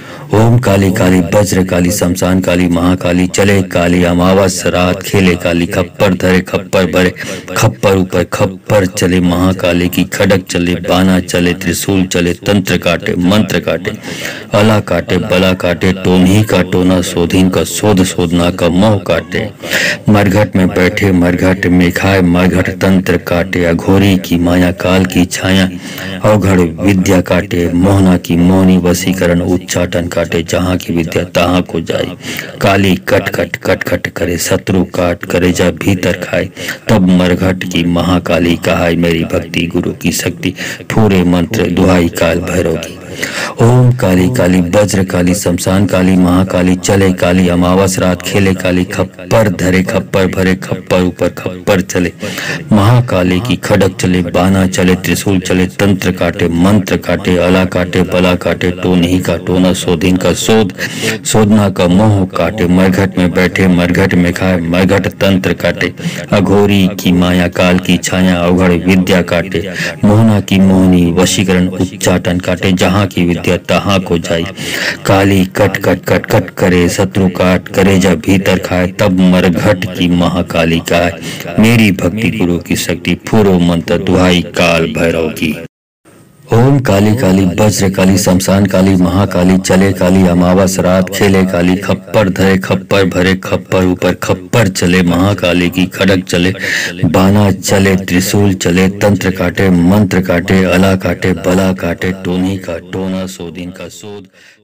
ओम काली काली वज्र काली शमशान काली महाकाली, चले काली अमावस रात, खेले काली खप्पर धरे खप्पर भरे, खप्पर ऊपर खप्पर चले, महाकाली की खड़ग चले, बाना चले, त्रिशूल चले, तंत्र काटे, मंत्र काटे, अला काटे, बला काटे, टोनी का टोना, सोधीन का सोध, सोधना का मोह काटे, मरघट में बैठे मरघट में खाए, मरघट तंत्र काटे, अघोरी की माया काल की छाया अवघड़ विद्या काटे, मोहना की मोहनी वशीकरण उच्चाटन काटे, जहाँ की विद्या तहाँ को जाए, काली कट कट कट कट करे, शत्रु काट करे, जब भीतर खाए, तब मरघट की महाकाली कहाय मेरी भक्ति गुरु की शक्ति, पूरे मंत्र दुहाई काल भैरव की। ओम काली काली वज्र काली शमशान काली महाकाली, चले काली अमावस रात, खेले काली खप्पर धरे खप्पर भरे, खप्पर ऊपर खप्पर चले, महाकाली की खड़ग चले, बाना चले, त्रिशूल चले, तंत्र काटे, मंत्र काटे, अला काटे, बला काटे, टोनी का टोना, सोधीन का सोध, सोधना का मोह काटे, मरघट में बैठे मरघट में खाए, मरघट तंत्र काटे, अघोरी की माया काल की छाया अवघड़ विद्या काटे, मोहना की मोहनी वशीकरण उच्चाटन काटे, जहाँ की विद्या तहाँ को जाई, काली कट कट कट कट करे, शत्रु काट करे, जब भीतर खाए, तब मरघट की महाकाली का है मेरी भक्ति गुरु की शक्ति, पूरो मंत्र दुहाई काल भैरव की। ओम काली काली वज्र काली शमशान काली महाकाली, चले काली अमावस रात, खेले काली खप्पर धरे खप्पर भरे, खप्पर ऊपर खप्पर चले, महाकाली की खड़ग चले, बाना चले, त्रिशूल चले, तंत्र काटे, मंत्र काटे, अला काटे, बला काटे, टोनी का टोना, सोधीन का सोध।